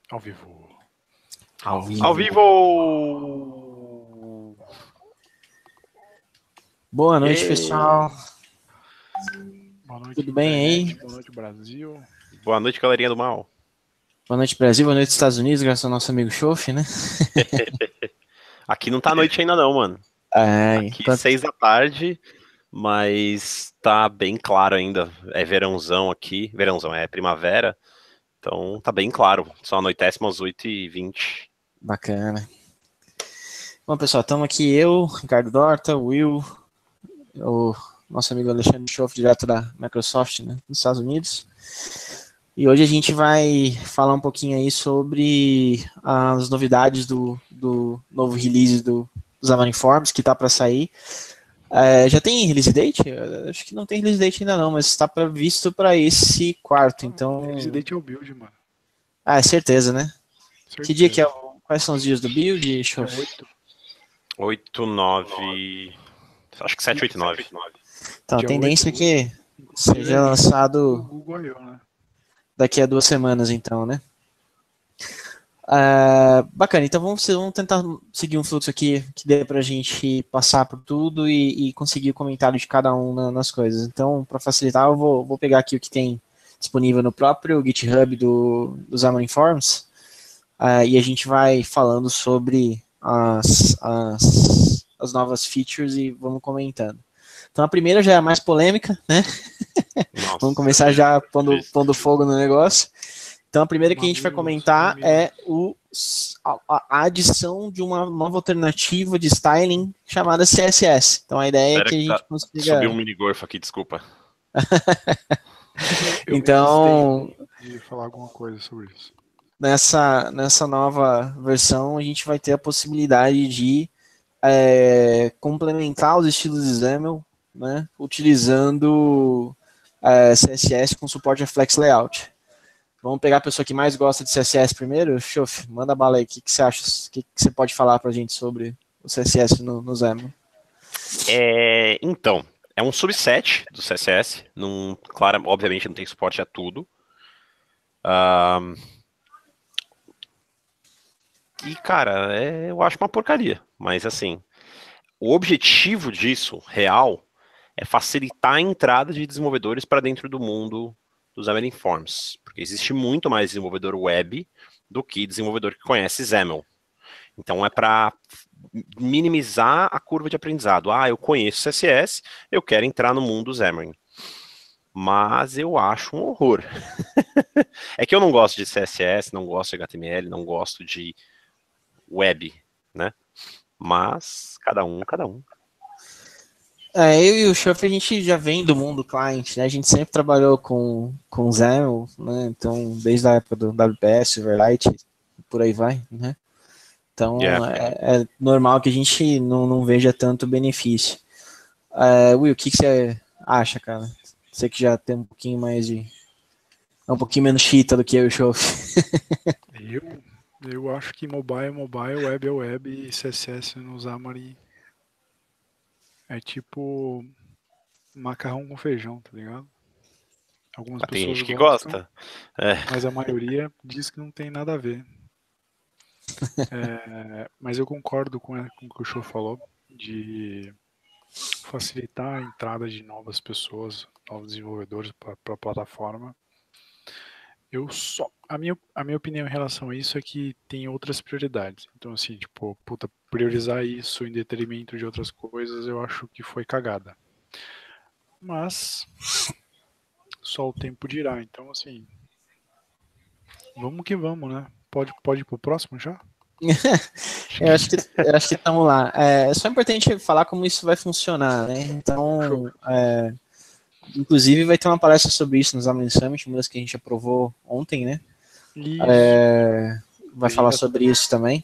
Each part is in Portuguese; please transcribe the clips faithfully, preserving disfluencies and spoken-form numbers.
Ao vivo. Ao vivo. Ao vivo! Boa noite, Ei. pessoal. Boa noite, Tudo bem internet. aí? Boa noite, Brasil. Boa noite, galerinha do mal. Boa noite, Brasil. Boa noite, Estados Unidos, graças ao nosso amigo Chof, né? Aqui não tá noite ainda não, mano. Ai, Aqui quanto- seis da tarde, mas tá bem claro ainda. É verãozão aqui. Verãozão, é primavera. Então tá bem claro. Só anoitece umas oito e vinte. Bacana. Bom, pessoal, estamos aqui eu, Ricardo Dorta, o Will, o nosso amigo Alexandre Chof, direto da Microsoft, né, nos Estados Unidos. E hoje a gente vai falar um pouquinho aí sobre as novidades do, do novo release do, dos Xamarin Forms, que tá para sair. É, já tem release date? Eu acho que não tem release date ainda não, mas está previsto para esse quarto, então... Resident é o build, mano. Ah, é certeza, né? Certeza. Que dia que é? o- Quais são os dias do build? É Deixa eu... oito. oito, nove. Acho que sete, oito, nove. Então, a Dia tendência é oito, que seja O lançado Google I O, né? daqui a duas semanas, então, né? Ah, bacana, então vamos, vamos tentar seguir um fluxo aqui que dê pra gente passar por tudo e, e conseguir o comentário de cada um na- nas coisas. Então, para facilitar, eu vou, vou pegar aqui o que tem disponível no próprio GitHub do, do Xamarin Forms, ah, e a gente vai falando sobre as, as, as novas features e vamos comentando. Então, a primeira já é a mais polêmica, né? Nossa, Vamos começar já pondo, pondo fogo no negócio. Então, a primeira que a gente vai Mamilos, comentar mamilos. é o, a, a adição de uma nova alternativa de styling chamada C S S. Então, a ideia Pera é que a que gente tá... consiga... Subiu um minigorfo aqui, desculpa. Eu Então, me abstei de falar alguma coisa sobre isso. nessa, nessa nova versão, a gente vai ter a possibilidade de é, complementar os estilos de XAML, né, utilizando é, C S S com suporte a Flex Layout. Vamos pegar a pessoa que mais gosta de C S S primeiro? Chof, manda bala aí. O que, que você acha? O que, que você pode falar pra gente sobre o C S S no, no XAML? É, então, é um subset do C S S. Não, claro, obviamente não tem suporte a tudo. Ahn, e, cara, é, eu acho uma porcaria. Mas, assim, o objetivo disso, real, é facilitar a entrada de desenvolvedores para dentro do mundo dos Xamarin Forms. Porque existe muito mais desenvolvedor web do que desenvolvedor que conhece XAML. Então é para minimizar a curva de aprendizado. Ah, eu conheço C S S, eu quero entrar no mundo Xamarin. Mas eu acho um horror. É que eu não gosto de C S S, não gosto de H T M L, não gosto de web, né? Mas cada um, cada um. É, eu e o Chof, a gente já vem do mundo client, né? A gente sempre trabalhou com, com XAML, né? Então, desde a época do W P S, Silverlight, por aí vai, né? Então, Yeah. é, é normal que a gente não, não veja tanto benefício. É, Will, o que, que você acha, cara? Você que já tem um pouquinho mais de... É um pouquinho menos chita do que eu e o Chof. Eu, eu acho que mobile é mobile, web é web e C S S no Xamarin é tipo macarrão com feijão, tá ligado? Algumas Mas tem pessoas gente que gostam, gosta. É. mas a maioria diz que não tem nada a ver. É, mas eu concordo com, a- com o que o show falou, de facilitar a entrada de novas pessoas, novos desenvolvedores para a plataforma. Eu só. A minha, a minha opinião em relação a isso é que tem outras prioridades. Então, assim, tipo, puta, priorizar isso em detrimento de outras coisas, eu acho que foi cagada. Mas só o tempo dirá. Então, assim, vamos que vamos, né? Pode, pode ir pro próximo já? Eu acho que eu acho que estamos lá. É só importante falar como isso vai funcionar, né? Então, é, inclusive vai ter uma palestra sobre isso no Xamarin Summit, uma das que a gente aprovou ontem, né? Isso. É, vai falar sobre isso também.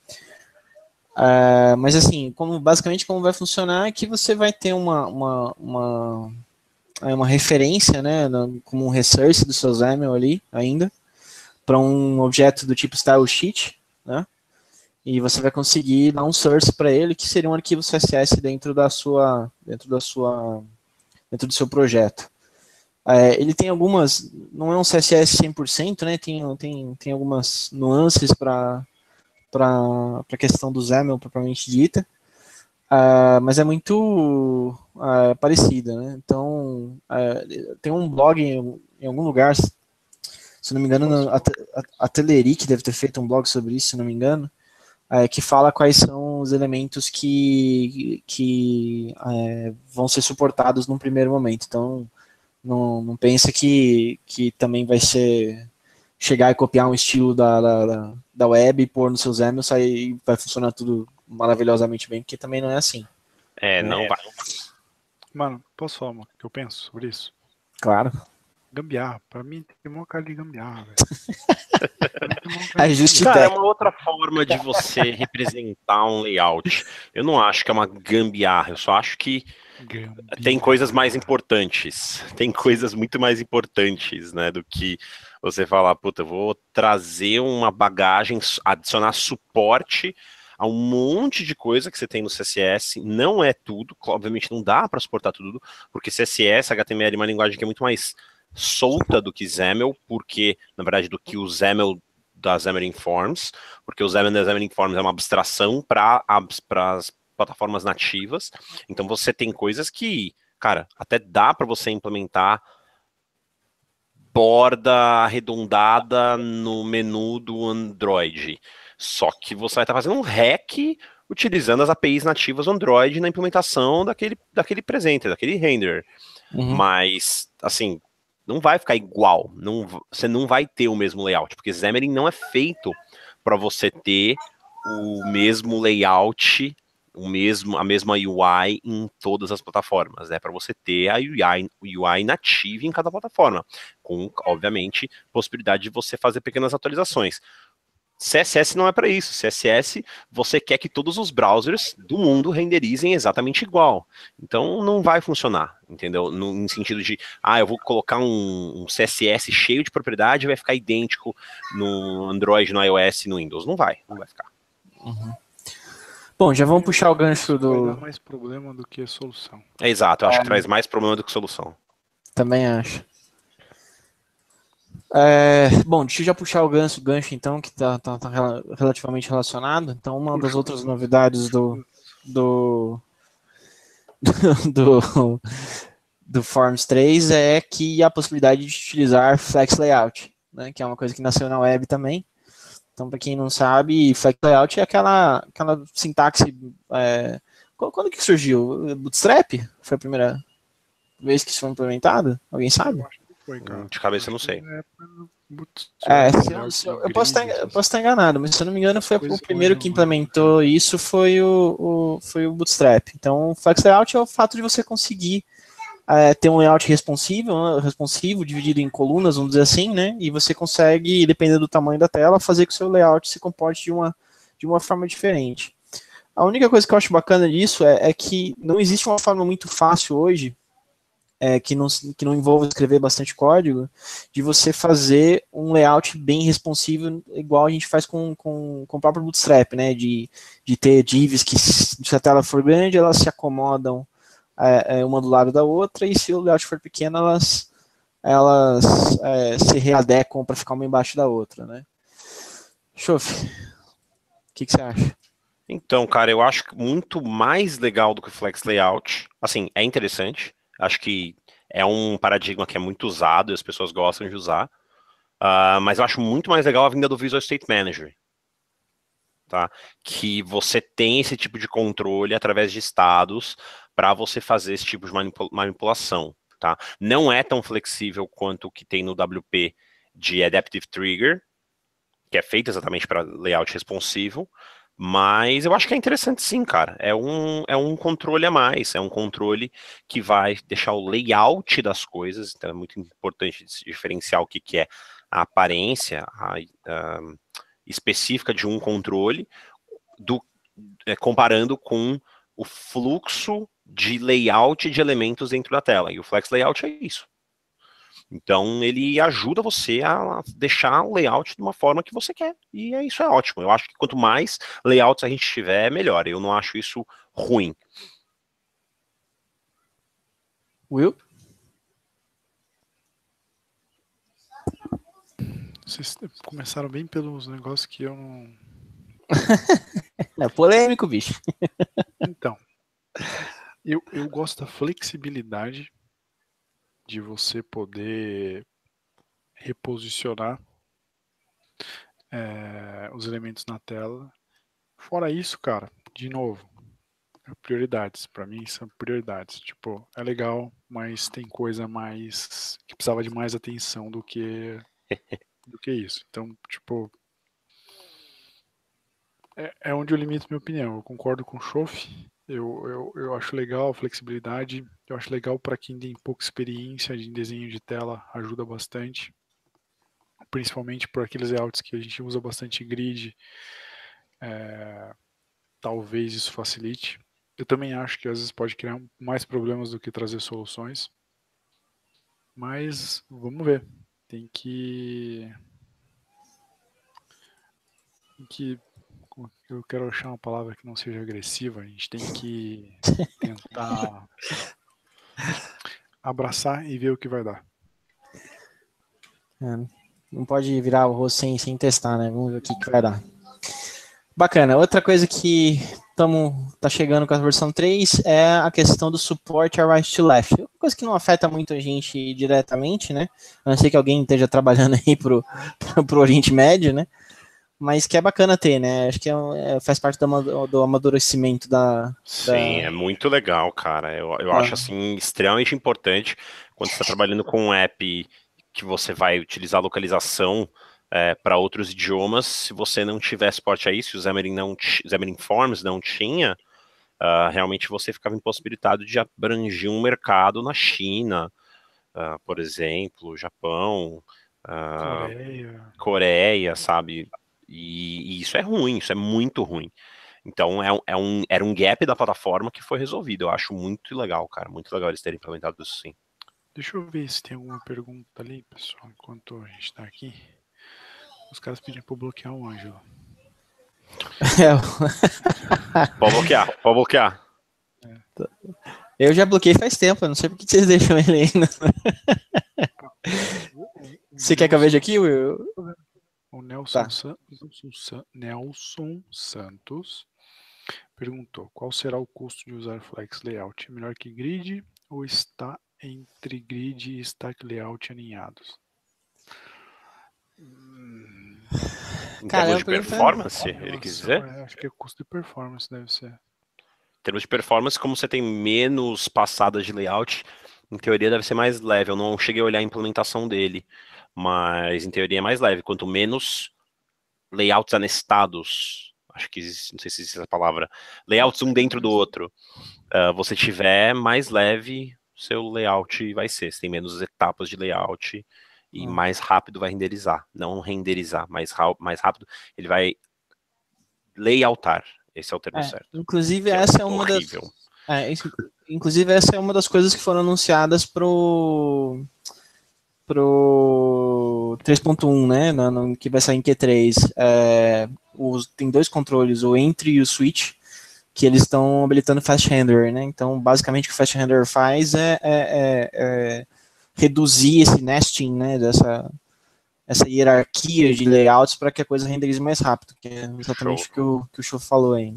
É, mas assim, como, basicamente como vai funcionar é que você vai ter uma, uma, uma, uma referência, né? Como um resource do seu XAML ali ainda, para um objeto do tipo style sheet, né? E você vai conseguir dar um source para ele, que seria um arquivo C S S dentro da sua, dentro da sua, dentro do seu projeto. É, ele tem algumas, não é um C S S cem por cento, né? Tem, tem, tem algumas nuances para a questão do XAML propriamente dita, uh, mas é muito uh, parecida, né? Então, uh, tem um blog em, em algum lugar, se não me engano, a, a, a Telerik deve ter feito um blog sobre isso, se não me engano, uh, que fala quais são os elementos que, que uh, vão ser suportados num primeiro momento. Então, Não, não pensa que, que também vai ser chegar e copiar um estilo da, da, da web e pôr no seu XAML e vai funcionar tudo maravilhosamente bem, porque também não é assim. É, não é. vai. Mano, posso falar o que eu penso sobre isso? Claro. Gambiarra. Pra mim tem uma cara de gambiarra, velho. É justo. Cara, é uma outra forma de você representar um layout. Eu não acho que é uma gambiarra, eu só acho que Gambiarra. Tem coisas mais importantes. Tem coisas muito mais importantes, né, do que você falar, puta, eu vou trazer uma bagagem, adicionar suporte a um monte de coisa que você tem no C S S. Não é tudo, obviamente não dá para suportar tudo, porque C S S, H T M L é uma linguagem que é muito mais solta do que XAML, porque, na verdade, do que o XAML da Xamarin Forms, porque o XAML da Xamarin Forms é uma abstração para as plataformas nativas. Então você tem coisas que, cara, até dá para você implementar borda arredondada no menu do Android. Só que você vai estar fazendo um hack utilizando as A P Is nativas do Android na implementação daquele, daquele presenter, daquele render. Uhum. Mas, assim, não vai ficar igual. Não, você não vai ter o mesmo layout, porque Xamarin não é feito para você ter o mesmo layout, o mesmo, a mesma U I em todas as plataformas, né? Para você ter a U I, U I nativa em cada plataforma, com, obviamente, possibilidade de você fazer pequenas atualizações. C S S não é para isso. C S S, você quer que todos os browsers do mundo renderizem exatamente igual. Então, não vai funcionar, entendeu? No, no sentido de, ah, eu vou colocar um, um C S S cheio de propriedade e vai ficar idêntico no Android, no iOS e no Windows. Não vai, não vai ficar. Uhum. Bom, já vamos puxar o gancho do... Vai dar mais problema do que solução. É exato, eu acho é. que traz mais problema do que solução. Também acho. É, bom, deixa eu já puxar o gancho, gancho então, que está tá, tá relativamente relacionado. Então, uma das outras novidades do do, do, do Forms três é que a possibilidade de utilizar Flex Layout, né, que é uma coisa que nasceu na web também. Então, para quem não sabe, Flex Layout é aquela, aquela sintaxe... É, quando que surgiu? Bootstrap? Foi a primeira vez que isso foi implementado? Alguém sabe? Foi, cara. De cabeça eu não sei. É, se eu, se eu, eu, posso estar, eu posso estar enganado, mas se eu não me engano, foi o primeiro que implementou isso foi o, o, foi o Bootstrap. Então, o Flex Layout é o fato de você conseguir é, ter um layout responsivo, responsivo, dividido em colunas, vamos dizer assim, né? E você consegue, dependendo do tamanho da tela, fazer que o seu layout se comporte de uma, de uma forma diferente. A única coisa que eu acho bacana disso é, é que não existe uma forma muito fácil hoje, É, que, não, que não envolva escrever bastante código, de você fazer um layout bem responsivo, igual a gente faz com, com, com o próprio Bootstrap, né, de, de ter divs que, se a tela for grande, elas se acomodam é, uma do lado da outra, e se o layout for pequeno, elas, elas é, se readequam para ficar uma embaixo da outra, né. Chof, o que, que você acha? Então, cara, eu acho muito mais legal do que o Flex Layout. Assim, é interessante. Acho que é um paradigma que é muito usado e as pessoas gostam de usar. Uh, mas eu acho muito mais legal a vinda do Visual State Manager. Tá? Que você tem esse tipo de controle através de estados para você fazer esse tipo de manipula manipulação. Tá? Não é tão flexível quanto o que tem no W P de Adaptive Trigger, que é feito exatamente para layout responsivo. Mas eu acho que é interessante sim, cara. É um, é um controle a mais, é um controle que vai deixar o layout das coisas, então é muito importante diferenciar o que, que é a aparência a, a, específica de um controle, do, é, comparando com o fluxo de layout de elementos dentro da tela. E o Flex Layout é isso. Então, ele ajuda você a deixar o layout de uma forma que você quer. E isso é ótimo. Eu acho que quanto mais layouts a gente tiver, melhor. Eu não acho isso ruim. Will? Vocês começaram bem pelos negócios que eu não... É polêmico, bicho. Então, eu, eu gosto da flexibilidade de você poder reposicionar é, os elementos na tela. Fora isso, cara, de novo, prioridades. Pra mim são prioridades. Tipo, é legal, mas tem coisa mais que precisava de mais atenção do que do que isso. Então, tipo, é, é onde eu limito minha opinião. Eu concordo com o Schoff. Eu, eu, eu acho legal a flexibilidade. Eu acho legal para quem tem pouca experiência em desenho de tela, ajuda bastante. Principalmente por aqueles layouts que a gente usa bastante grid. É, talvez isso facilite. Eu também acho que às vezes pode criar mais problemas do que trazer soluções. Mas vamos ver. Tem que. Tem que. Eu quero achar uma palavra que não seja agressiva. A gente tem que tentar abraçar e ver o que vai dar. É, não pode virar o rosto sem, sem testar, né? Vamos ver o que, que vai dar. Bacana. Outra coisa que tamo, tá chegando com a versão três é a questão do suporte a right to left. Uma coisa que não afeta muito a gente diretamente, né? A não ser que alguém esteja trabalhando aí pro, pro, pro Oriente Médio, né? Mas que é bacana ter, né? Acho que é, é, faz parte do, do amadurecimento da... Sim, da... é muito legal, cara. Eu, eu Ah. acho, assim, extremamente importante quando você está trabalhando com um app que você vai utilizar localização é, para outros idiomas. Se você não tiver suporte a isso, o Xamarin, não Xamarin Forms não tinha, uh, realmente você ficava impossibilitado de abranger um mercado na China, uh, por exemplo, Japão, uh, Coreia. Coreia, sabe? E, e isso é ruim, isso é muito ruim. Então é um, é um, era um gap da plataforma que foi resolvido. Eu acho muito legal, cara. Muito legal eles terem implementado isso sim. Deixa eu ver se tem alguma pergunta ali, pessoal, enquanto a gente tá aqui. Os caras pediram pra eu bloquear o Ângelo. Pode bloquear, pode bloquear. É. Eu já bloqueei faz tempo, eu não sei por que vocês deixam ele ainda. Você quer que eu veja aqui, Will? O Nelson, Tá. San... Nelson Santos perguntou: qual será o custo de usar Flex Layout? Melhor que Grid ou está entre Grid e Stack Layout alinhados? Em Cara, termos de performance, é... ele quis dizer? É, acho que é custo de performance, deve ser. Em termos de performance, como você tem menos passadas de layout, em teoria deve ser mais leve. Eu não cheguei a olhar a implementação dele, mas em teoria é mais leve. Quanto menos layouts anestados, acho que existe, não sei se existe essa palavra, layouts um dentro do outro, uh, você tiver, mais leve o seu layout vai ser. Você tem menos etapas de layout e hum. mais rápido vai renderizar. Não renderizar, mais, mais rápido ele vai layoutar. Esse é o termo é, certo. Inclusive, essa é, é uma horrível. das. É, inclusive, essa é uma das coisas que foram anunciadas pro. pro três ponto um, né? No, no, que vai sair em Q três. É, os, tem dois controles, o Entry e o Switch, que eles estão habilitando Fast Render, né? Então, basicamente, o que o Fast Render faz é, é, é, é reduzir esse nesting, né? Dessa. essa hierarquia de layouts para que a coisa renderize mais rápido, que é exatamente o que o, que o Show falou aí.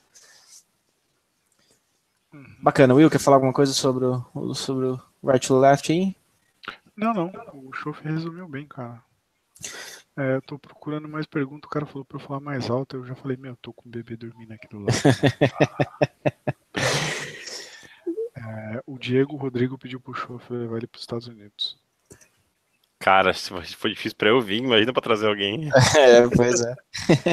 Uhum. Bacana. Will, quer falar alguma coisa sobre o, sobre o right to left aí? Não, não. O Show resumiu bem, cara. É, eu tô procurando mais perguntas, o cara falou pra eu falar mais alto, eu já falei, meu, eu tô com o bebê dormindo aqui do lado. é, o Diego Rodrigo pediu pro Show levar ele pros Estados Unidos. Cara, foi difícil pra eu vir, imagina pra trazer alguém. É, pois é.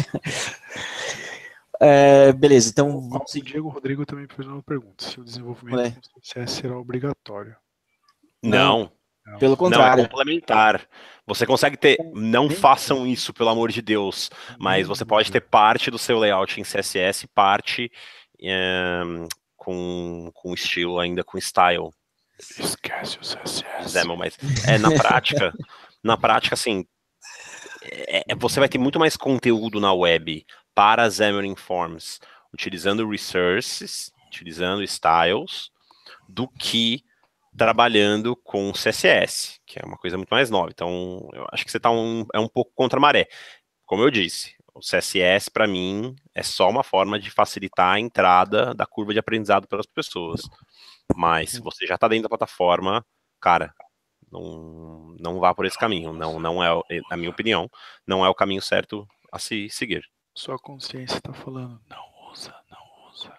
é beleza, então... O, o Diego Rodrigo também fez uma pergunta, se o desenvolvimento é. com C S S será obrigatório. Não. não. Pelo contrário. Não, é complementar. Você consegue ter... Não façam isso, pelo amor de Deus. Mas você pode ter parte do seu layout em C S S, parte é, com, com estilo ainda, com style. Esquece o C S S. Zemo, mas é, na prática, na prática, assim, é, você vai ter muito mais conteúdo na web para Xamarin Forms, utilizando resources, utilizando styles, do que trabalhando com C S S, que é uma coisa muito mais nova. Então, eu acho que você tá um, é um pouco contra a maré. Como eu disse, o C S S, para mim, é só uma forma de facilitar a entrada da curva de aprendizado pelas pessoas. Mas se você já está dentro da plataforma, cara, não, não vá por esse caminho. Não, não é, na minha opinião, não é o caminho certo a se seguir. Sua consciência está falando, não usa, não usa.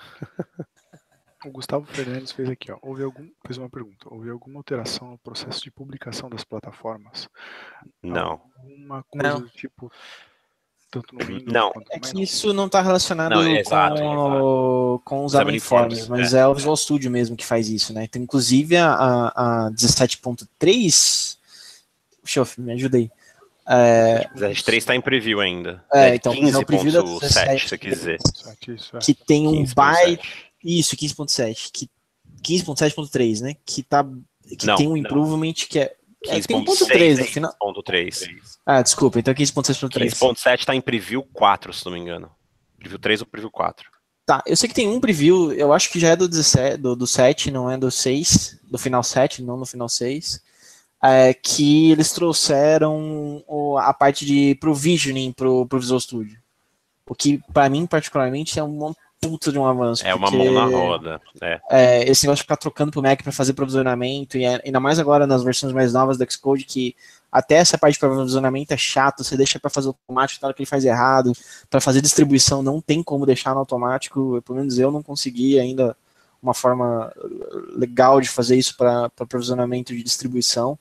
O Gustavo Fernandes fez aqui, ó. Houve algum, fez uma pergunta. Houve alguma alteração no processo de publicação das plataformas? Não. Alguma coisa Não. do tipo, tanto no Windows Não. quanto no É Mac? que isso não está relacionado Não, com, exato, exato. com os Xamarin Informs, Forms, mas é. é. o Visual Studio mesmo que faz isso, né? Então, inclusive a, a dezessete ponto três, Xof, me ajuda aí. É, dezessete ponto três está em preview ainda. É, então, quinze é o preview da ponto sete, dezessete, se você quiser. Isso, é. que tem um quinze ponto sete. byte. Isso, quinze ponto sete. Que, quinze ponto sete ponto três, né? Que, tá, que Não, tem um não. improvement que é. É, tem um quinze ponto ponto três no seis, final. quinze ponto três. Ah, desculpa, então quinze ponto sete ponto três. quinze ponto sete está em preview quatro, se não me engano. Preview três ou preview quatro. Tá, eu sei que tem um preview, eu acho que já é do, dezessete, do, do sete, não é do seis, do final sete, não no final seis, é, que eles trouxeram o, a parte de provisioning pro, pro Visual Studio. O que, pra mim, particularmente, é uma puta de um avanço. É uma porque, mão na roda. É. É, esse negócio de ficar trocando pro Mac para fazer provisionamento, e ainda mais agora nas versões mais novas do Xcode, que até essa parte de provisionamento é chato, você deixa para fazer automático, na hora que ele faz errado, para fazer distribuição não tem como deixar no automático, pelo menos eu não consegui ainda uma forma legal de fazer isso para provisionamento de distribuição.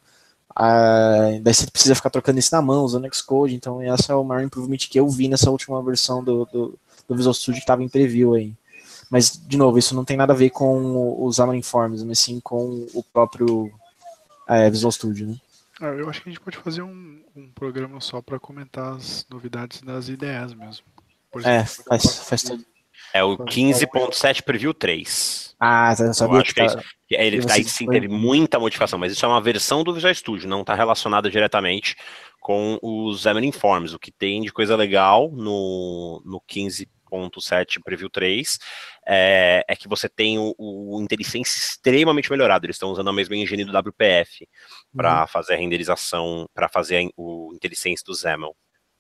Ah, daí você precisa ficar trocando isso na mão, usando Xcode, então esse é o maior improvement que eu vi nessa última versão do, do, do Visual Studio que estava em preview aí. Mas, de novo, isso não tem nada a ver com os Xamarin Forms, mas sim com o próprio é, Visual Studio, né? Eu acho que a gente pode fazer um, um programa só para comentar as novidades das ideias mesmo. Por É, exemplo, faz, faz todo. É o quinze ponto sete Preview três. Ah, eu sabia Eu acho que, que é tá... isso. Ele tá aí, sim, teve muita modificação, mas isso é uma versão do Visual Studio, não está relacionada diretamente com os Xamarin Forms. O que tem de coisa legal no, no quinze ponto sete Preview três é, é que você tem o, o IntelliSense extremamente melhorado. Eles estão usando a mesma engenharia do W P F para uhum. fazer a renderização, para fazer o IntelliSense do XAML.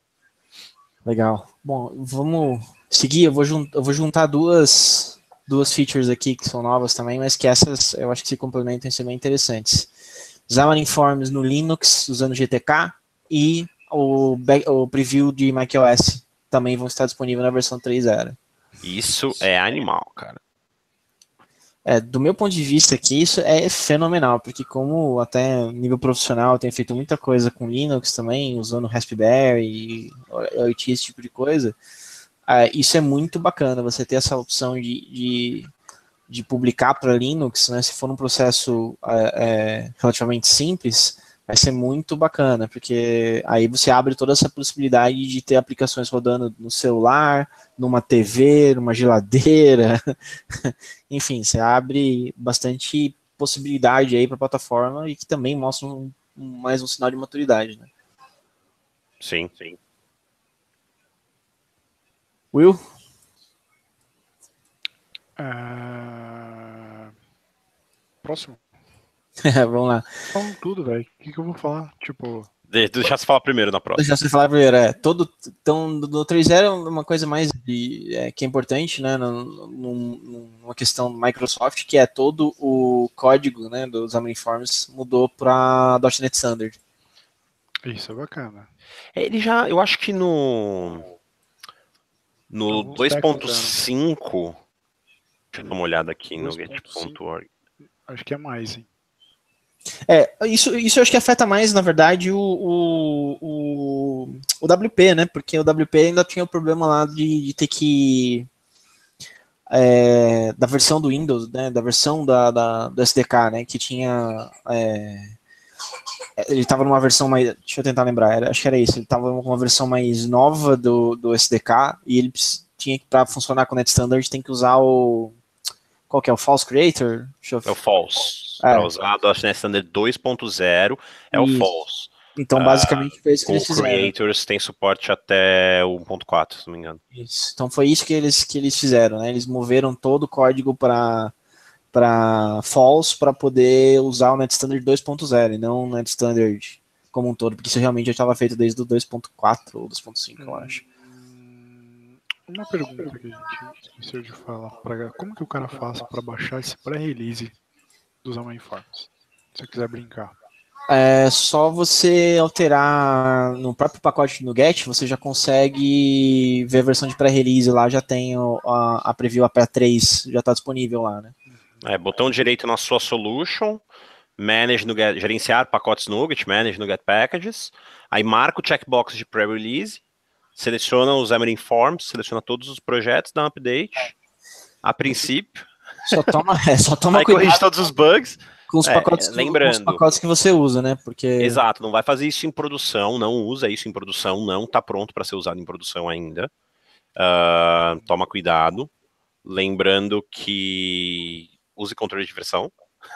Legal. Bom, vamos seguir. Eu vou, jun eu vou juntar duas, duas features aqui que são novas também, mas que essas eu acho que se complementam e são bem interessantes. Xamarin Forms no Linux usando G T K e o, o preview de macOS também vão estar disponíveis na versão três ponto zero. Isso é animal, cara. É, do meu ponto de vista aqui, isso é fenomenal, porque como até nível profissional eu tenho feito muita coisa com Linux também, usando Raspberry, I O T, esse tipo de coisa, é, isso é muito bacana, você ter essa opção de, de, de publicar para Linux, né, se for um processo é, é, relativamente simples, vai ser muito bacana, porque aí você abre toda essa possibilidade de ter aplicações rodando no celular, numa T V, numa geladeira, enfim, você abre bastante possibilidade aí para a plataforma e que também mostra um, um, mais um sinal de maturidade, né? Sim, sim. Will? Uh... Próximo. Vamos lá. Falam tudo, velho. O que, que eu vou falar? Tipo... De, deixa você falar primeiro na próxima. Deixa você falar primeiro, é. Todo, então, no três ponto zero é uma coisa mais de, é, que é importante, né, numa questão Microsoft, que é todo o código, né, dos Xamarin Forms mudou para .NET Standard. Isso é bacana. Ele já, eu acho que no no dois ponto cinco, deixa eu dar uma olhada aqui no get ponto org. Acho que é mais, hein? É, isso, isso eu acho que afeta mais, na verdade, o, o, o, o W P, né? Porque o W P ainda tinha o problema lá de, de ter que... É, da versão do Windows, né? Da versão da, da, do S D K, né? Que tinha... É, ele estava numa versão mais... Deixa eu tentar lembrar, era, acho que era isso. Ele estava com uma versão mais nova do, do S D K e ele tinha que, para funcionar com o Net Standard, tem que usar o... Qual que é? O False Creator? Deixa eu... É o False. É. Para usar o .NET Standard dois ponto zero é isso. O False. Então, basicamente, uh, foi isso que eles fizeram. O Creators tem suporte até o um ponto quatro, se não me engano. Isso. Então, foi isso que eles, que eles fizeram, né? Eles moveram todo o código para para false para poder usar o NetStandard dois ponto zero e não o NetStandard como um todo, porque isso realmente já estava feito desde o dois ponto quatro ou dois ponto cinco, eu acho. Uma pergunta que a gente esqueceu de falar. Pra, como que o cara faz para baixar esse pré-release dos Forms? Se você quiser brincar. É só você alterar no próprio pacote no Get, você já consegue ver a versão de pré-release lá, já tem a, a preview A P três, já está disponível lá, né? É, botão direito na sua solution, manage no Get, gerenciar pacotes no Get, manage no Get Packages, aí marca o checkbox de pré-release, seleciona os Xamarin Forms, seleciona todos os projetos, dá um update, a princípio. Só toma, é, só toma aí cuidado corrige todos os bugs. com os, é, pacotes, lembrando, com os pacotes que você usa, né? Porque... Exato, não vai fazer isso em produção, não usa isso em produção, não está pronto para ser usado em produção ainda. Uh, toma cuidado. Lembrando que use controle de versão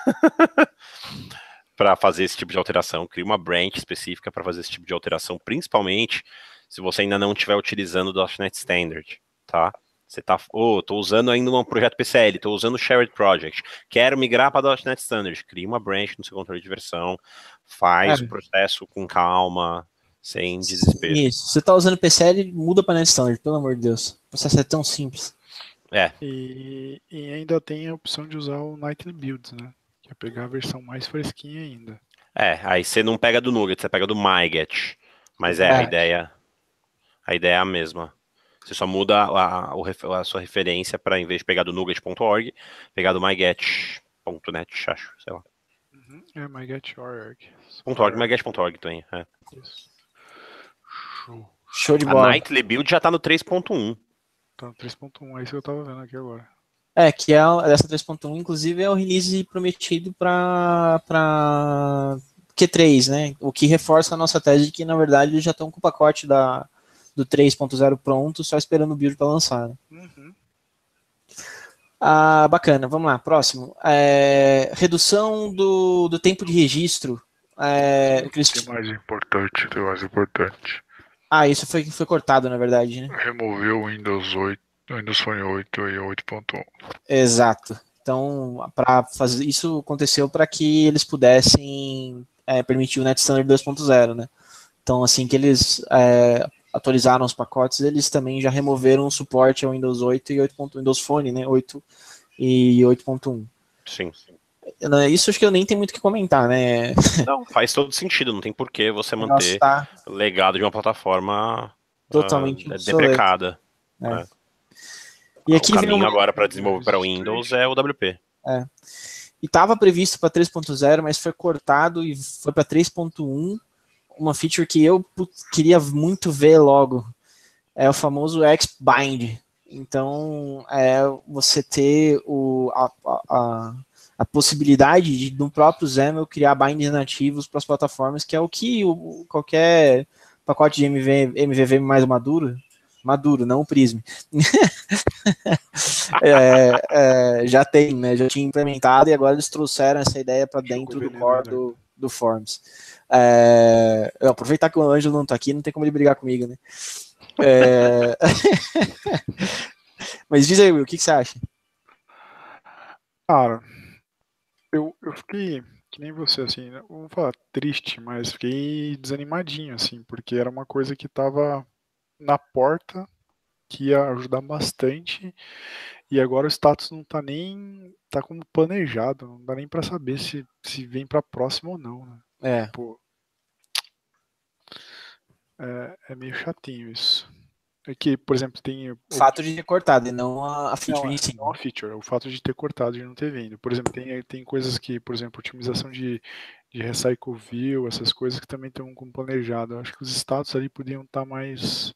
para fazer esse tipo de alteração. Crie uma branch específica para fazer esse tipo de alteração, principalmente se você ainda não estiver utilizando o .NET Standard, tá? Você tá, oh, tô usando ainda um projeto P C L, tô usando o Shared Project, quero migrar para .NET Standard, cria uma branch no seu controle de versão, faz é. o processo com calma, sem desespero. Isso, você tá usando P C L, muda para .NET Standard, pelo amor de Deus. O processo é tão simples. É. E, e ainda tem a opção de usar o Nightly Builds, né? Que é pegar a versão mais fresquinha ainda. É, aí você não pega do Nugget, você pega do MyGet. Mas é, é. a ideia a ideia é a mesma. Você só muda a, a, a sua referência para, em vez de pegar do nugget ponto org, pegar do myget ponto net, acho, sei lá. Uhum, é myget ponto org. .org, myget ponto org também, é. Isso. Show. Show de bola. A Nightly Build já tá no três ponto um. Tá no três ponto um, é isso que eu tava vendo aqui agora. É, que é essa três ponto um, inclusive, é o release prometido para para Q três, né? O que reforça a nossa tese de que, na verdade, eles já estão com o pacote da, do três ponto zero pronto, só esperando o build para lançar. Né? Uhum. Ah, bacana, vamos lá, próximo. É, redução do, do tempo de registro. É, o que mais importante, tem mais importante. Ah, isso foi, foi cortado, na verdade, né? Removeu o Windows oito, Windows Phone oito e oito ponto um. Exato. Então, para fazer isso aconteceu para que eles pudessem é, permitir o NetStandard dois ponto zero, né? Então, assim que eles é, atualizaram os pacotes, eles também já removeram o suporte ao Windows oito e oito ponto um, Windows Phone, né? oito e oito ponto um. Sim, sim. Isso acho que eu nem tenho muito o que comentar, né? Não, faz todo sentido, não tem por que você manter Nossa, tá. o legado de uma plataforma totalmente uh, deprecada. É. É. E aqui o caminho um... agora para desenvolver para o Windows é o W P. É. E estava previsto para três ponto zero, mas foi cortado e foi para três ponto um, uma feature que eu putz, queria muito ver logo. É o famoso X-Bind. Então, é você ter o, a, a, a possibilidade de, no próprio XAML, criar bindings nativos para as plataformas, que é o que o, qualquer pacote de M V, M V V mais maduro, maduro, não o Prism, é, é, já tem, né? Já tinha implementado e agora eles trouxeram essa ideia para dentro do core do, do Forms. É, eu aproveitar que o Ângelo não está aqui, não tem como ele brigar comigo, né? É... Mas diz aí, Will, o que, que você acha? Cara, eu, eu fiquei, que nem você, assim, não vou falar triste, mas fiquei desanimadinho, assim, porque era uma coisa que tava na porta, que ia ajudar bastante, e agora o status não tá nem, tá como planejado, não dá nem pra saber se, se vem pra próxima ou não, né? É. Pô, é, é meio chatinho isso. É que, por exemplo, tem... O fato de ter cortado e não a, a feature não, em si. Não a feature, o fato de ter cortado e não ter vindo. Por exemplo, tem, tem coisas que, por exemplo, otimização de, de recycle view, essas coisas que também estão como planejado. Eu acho que os status ali podiam estar mais...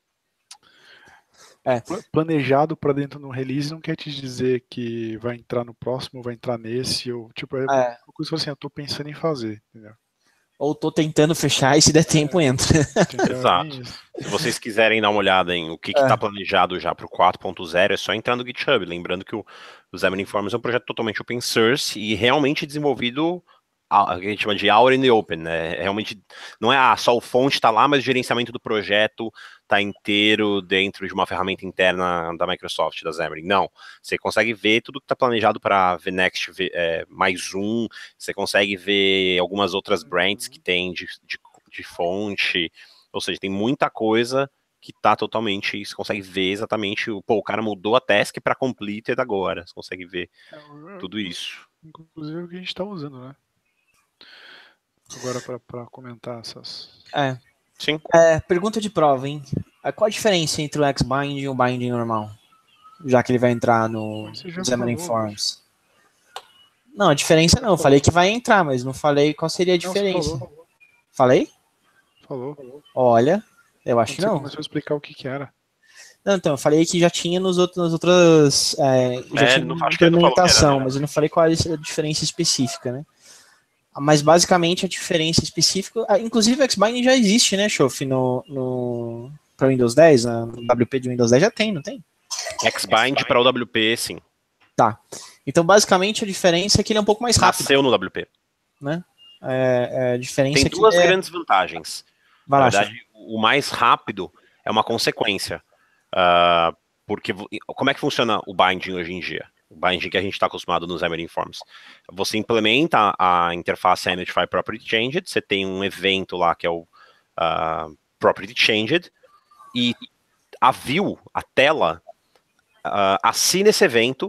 É. Planejado para dentro do release não quer te dizer que vai entrar no próximo, vai entrar nesse, ou tipo, é, é. uma coisa assim, eu tô pensando em fazer, entendeu? Ou tô tentando fechar e se der tempo é, entra. Exato. Se vocês quiserem dar uma olhada em o que está é. planejado já para o quatro ponto zero, é só entrar no GitHub. Lembrando que o, o Xamarin Forms é um projeto totalmente open source e realmente desenvolvido, a, a gente chama de out in the open, né? Realmente não é ah, só o fonte está lá, mas o gerenciamento do projeto tá inteiro dentro de uma ferramenta interna da Microsoft, da Xamarin. Não, você consegue ver tudo que está planejado para VNext é, mais um, você consegue ver algumas outras brands que tem de, de, de fonte, ou seja, tem muita coisa que tá totalmente, você consegue ver exatamente, pô, o cara mudou a task para completed agora, você consegue ver tudo isso. Inclusive o que a gente está usando, né? Agora para comentar essas... É. Sim. É, pergunta de prova, hein? Qual a diferença entre o X-Bind e o Binding normal? Já que ele vai entrar no Xamarin Forms. Não, a diferença não, eu falei que vai entrar, mas não falei qual seria a diferença. Não, falei? Falou. Olha, eu acho Quando que não. Você começou a explicar o que que era. Não, então, eu falei que já tinha nos outros, nas outras... É, já é, tinha não, implementação, era, né? mas eu não falei qual é a diferença específica, né? Mas basicamente a diferença específica... Inclusive o X-Binding já existe, né, Chof, no, no, para o Windows dez, no W P de Windows dez já tem, não tem? X-Bind para o W P, sim. Tá. Então, basicamente, a diferença é que ele é um pouco mais rápido. Nasceu no W P. Né? É, é, a diferença tem duas é... grandes vantagens. Vai Na lá, verdade, chefe. O mais rápido é uma consequência. Uh, porque como é que funciona o binding hoje em dia? O binding que a gente está acostumado nos Xamarin Forms. Você implementa a interface Identify Property Changed, você tem um evento lá que é o uh, Property Changed, e a view, a tela, uh, assina esse evento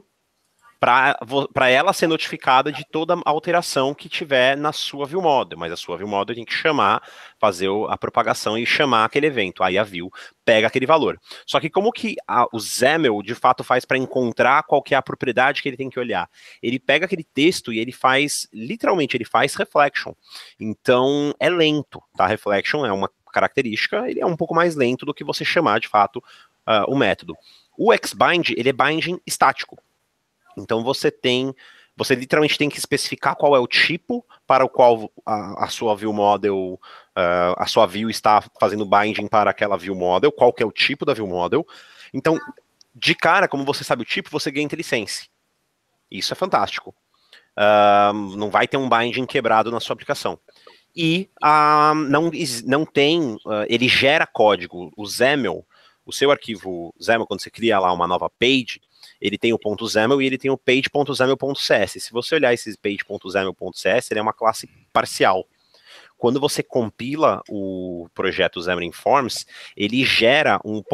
para ela ser notificada de toda a alteração que tiver na sua view model, mas a sua view model tem que chamar, fazer a propagação e chamar aquele evento, aí a view pega aquele valor. Só que como que a, o XAML de fato faz para encontrar qual que é a propriedade que ele tem que olhar? Ele pega aquele texto e ele faz, literalmente, ele faz reflection. Então é lento, tá? Reflection é uma característica, ele é um pouco mais lento do que você chamar de fato uh, o método. O Xbind, ele é binding estático. Então você tem, você literalmente tem que especificar qual é o tipo para o qual a, a sua view model, uh, a sua view está fazendo binding para aquela view model, qual que é o tipo da view model. Então, de cara, como você sabe o tipo, você ganha IntelliSense. Isso é fantástico. Uh, não vai ter um binding quebrado na sua aplicação. E uh, não, não tem, uh, ele gera código, o XAML, o seu arquivo XAML, quando você cria lá uma nova page, ele tem o .xaml e ele tem o page.xaml.cs. Se você olhar esse page.xaml.cs, ele é uma classe parcial. Quando você compila o projeto Xamarin Forms, ele gera um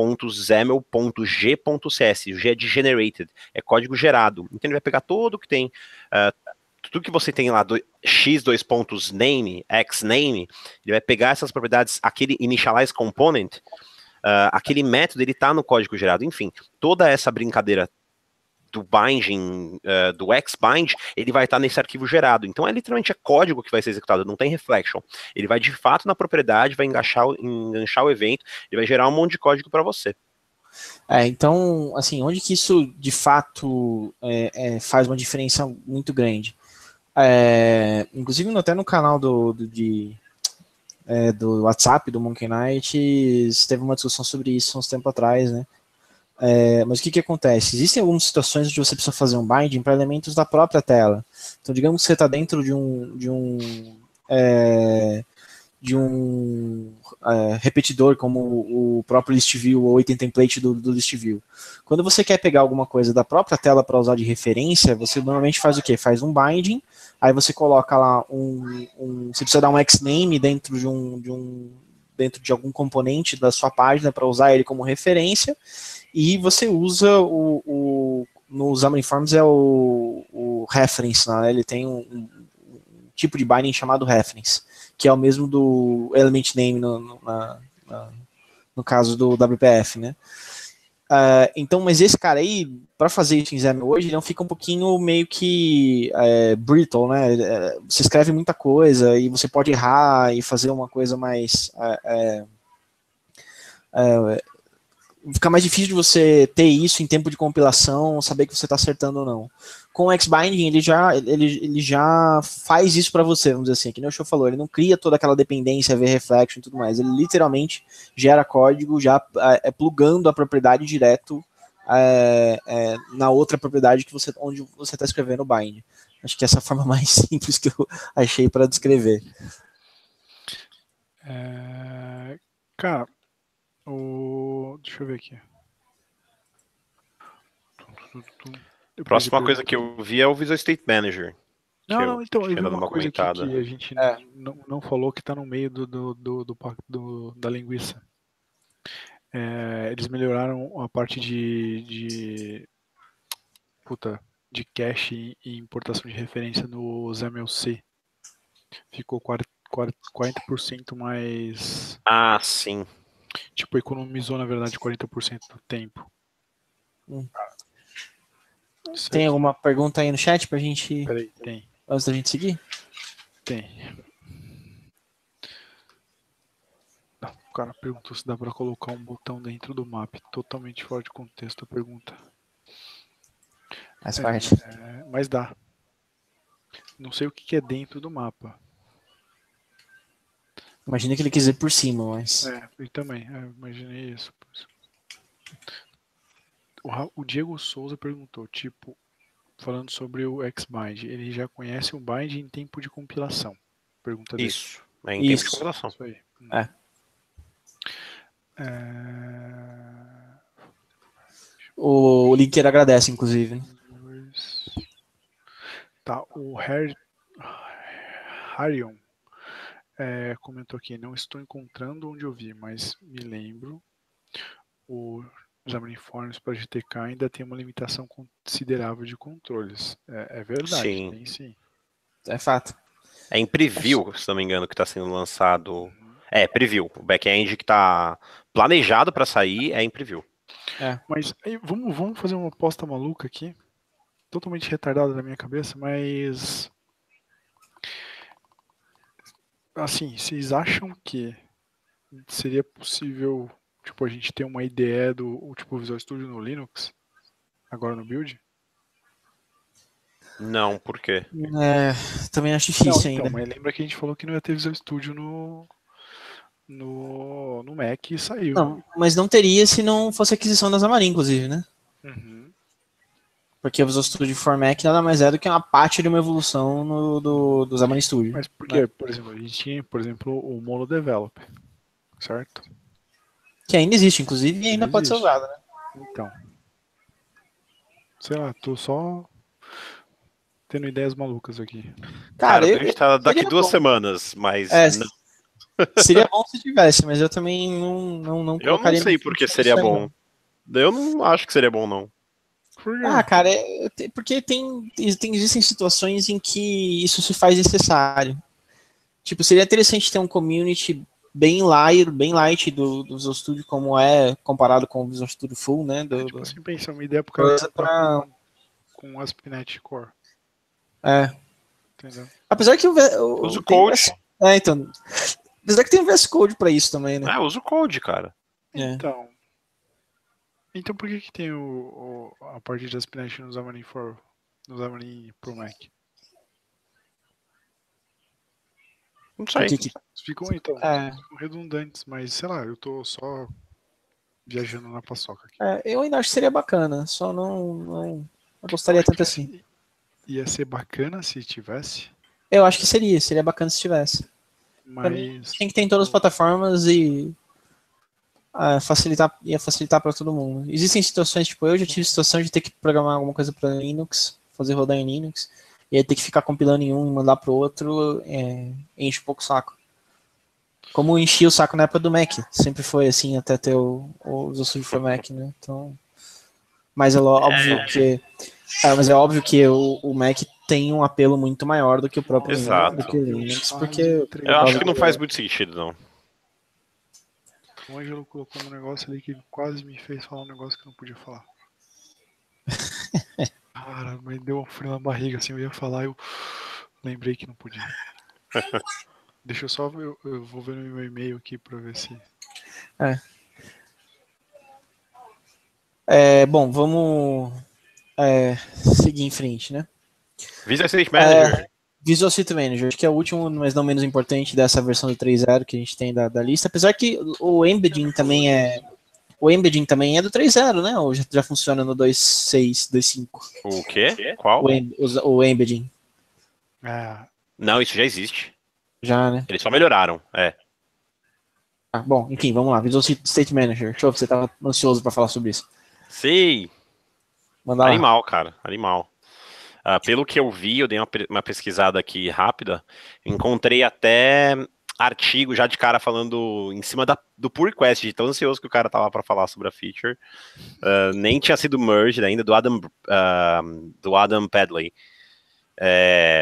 .xaml.g.cs. O G é de generated, é código gerado. Então ele vai pegar tudo que tem, uh, tudo que você tem lá, do, x dois pontos name, xname, ele vai pegar essas propriedades, aquele initialize component, uh, aquele método, ele está no código gerado. Enfim, toda essa brincadeira do binding, uh, do Xbind, ele vai estar nesse arquivo gerado. Então é literalmente é código que vai ser executado, não tem reflection. Ele vai de fato na propriedade, vai enganchar, enganchar o evento, ele vai gerar um monte de código para você. É, então, assim, onde que isso de fato é, é, faz uma diferença muito grande? É, inclusive até no canal do, do, de, é, do WhatsApp, do Monkey Knight, teve uma discussão sobre isso uns tempo atrás, né? É, mas o que, que acontece? Existem algumas situações onde você precisa fazer um binding para elementos da própria tela. Então, digamos que você está dentro de um, de um, é, de um é, repetidor, como o próprio list view ou item template do, do list view. Quando você quer pegar alguma coisa da própria tela para usar de referência, você normalmente faz o quê? Faz um binding, aí você coloca lá um, um você precisa dar um xname dentro de um, de um dentro de algum componente da sua página para usar ele como referência. E você usa o, o no Xamarin Forms é o, o reference, né? Ele tem um, um, um tipo de binding chamado reference, que é o mesmo do element name no, no, na, na, no caso do W P F, né? Uh, então, mas esse cara aí, para fazer isso em XAML hoje, ele não fica um pouquinho meio que é, brittle, né? Você escreve muita coisa e você pode errar e fazer uma coisa mais é, é, fica mais difícil de você ter isso em tempo de compilação, saber que você está acertando ou não. Com o Xbinding, ele já, ele, ele já faz isso para você, vamos dizer assim, que nem o Show falou, ele não cria toda aquela dependência, ver reflection e tudo mais, ele literalmente gera código já é, plugando a propriedade direto é, é, na outra propriedade que você, onde você está escrevendo o bind. Acho que essa é a forma mais simples que eu achei para descrever. É, cara, o Deixa eu ver aqui. Próxima coisa que eu vi é o Visual State Manager. Não, não, então, eu vi uma, uma coisa aqui comentada. que a gente É. não, não falou que tá no meio do, do, do, do, do da linguiça. É, eles melhoraram a parte de, de puta, de cache e importação de referência no XAML-C. Ficou quarenta por cento mais... Ah, sim. Tipo, economizou, na verdade, quarenta por cento do tempo. Hum. Certo. Tem alguma pergunta aí no chat pra gente... Peraí, tem. Antes da gente seguir? Tem. Não, o cara perguntou se dá pra colocar um botão dentro do map. Totalmente fora de contexto a pergunta. Faz É, parte. é, mas dá. Não sei o que é dentro do mapa. Imagina que ele quis dizer por cima, mas... É, eu também. É, imaginei isso. O, Ra- o Diego Souza perguntou, tipo, falando sobre o Xbind, ele já conhece o bind em tempo de compilação? Pergunta dele. Isso. É em tempo Isso. de compilação. Isso aí. Hum. É. É... O Linker agradece, inclusive. né? Tá, o Har... Harion é, comentou aqui, não estou encontrando onde eu vi, mas me lembro, o Xamarin Forms para G T K ainda tem uma limitação considerável de controles. É, é verdade, Sim. tem sim. É fato. É em preview, se não me engano, que está sendo lançado. É, preview. O back-end que está planejado para sair é em preview. É. Mas aí, vamos, vamos fazer uma aposta maluca aqui, totalmente retardada na minha cabeça, mas assim, vocês acham que seria possível, tipo, a gente ter uma I D E do o tipo Visual Studio no Linux agora no build? Não, por quê? É, também acho difícil Não, ainda. então, mas lembra que a gente falou que não ia ter Visual Studio no no, no Mac e saiu. Não, mas não teria se não fosse aquisição da Xamarin, inclusive, né? Uhum. Porque o Visual Studio for Mac nada mais é do que uma parte de uma evolução no, do, do Xamarin Studio. Mas por quê? Por exemplo, a gente tinha, por exemplo, o Mono Develop, certo? Que ainda existe, inclusive, e ainda Ainda pode ser existe. usado, né? Então, sei lá, tô só tendo ideias malucas aqui. Cara, Cara, eu, a gente tá daqui seria duas bom. semanas, mas É, não. seria bom se tivesse, mas eu também não, não, não Eu colocaria... não sei no- por que seria isso aí, bom. não. Eu não acho que seria bom, não. Por quê? Ah, cara, é, te- porque tem, tem, existem situações em que isso se faz necessário. Tipo, seria interessante ter um community bem light, bem light do, do Visual Studio, como é comparado com o Visual Studio Full, né? Do, É, tipo do- assim, pensa, uma ideia pro cara coisa comprar pra... com o ASP.NET Core, É. entendeu? Apesar que o, V- o Usa o tem Code. V S É, então. Apesar que tem o V S Code pra isso também, né? É, usa o Code, cara. É. Então, então por que que tem o, o- a parte de ASP.NET no Xamarin for, no Xamarin pro Mac? Não Por sei. que que- Ficam, então, É, ficam redundantes, mas sei lá, eu tô só viajando na paçoca aqui. é, eu ainda acho que seria bacana, só não, não, não gostaria Eu acho tanto que assim. Ia ser bacana se tivesse, Eu acho que seria, seria bacana se tivesse. Pra mim, mas tem que ter em todas as plataformas e ah, facilitar, ia facilitar para todo mundo. Existem situações, tipo, eu já tive situação de ter que programar alguma coisa para Linux, fazer rodar em Linux, e aí ter que ficar compilando em um e mandar pro outro, é, enche um pouco o saco. Como enchia o saco na época do Mac, sempre foi assim, até ter o, o Visual Studio for Mac, né? Então, mas é lo- óbvio que, é, mas é óbvio que o, o Mac tem um apelo muito maior do que o próprio Exato. do que o Linux, Faz porque um Eu treino. acho que não faz muito sentido, não. O Ângelo colocou um negócio ali que quase me fez falar um negócio que eu não podia falar. Cara, mas deu um frio na barriga, assim, eu ia falar, eu lembrei que não podia. Deixa eu só, eu, eu vou ver no meu e-mail aqui pra ver se... É, bom, vamos é, seguir em frente, né? Visual State Manager. Visual Studio Manager, acho que é o último, mas não menos importante dessa versão do três ponto zero que a gente tem da, da lista, apesar que o embedding também é o embedding também é do três ponto zero, né? Ou já, já funciona no dois ponto seis, dois ponto cinco? O quê? Qual? O, em, o, o embedding, Ah, Não, isso já existe. já, né? Eles só melhoraram, é. Ah, bom, enfim, vamos lá. Visual State Manager. Show, você estava ansioso para falar sobre isso. Sim. Manda lá. Animal, cara. Animal. Uh, pelo que eu vi, eu dei uma, uma pesquisada aqui rápida, encontrei até artigo já de cara falando em cima da, do pull request, de tão ansioso que o cara tava para falar sobre a feature. Uh, nem tinha sido merged ainda, do Adam, uh, do Adam Padley. É...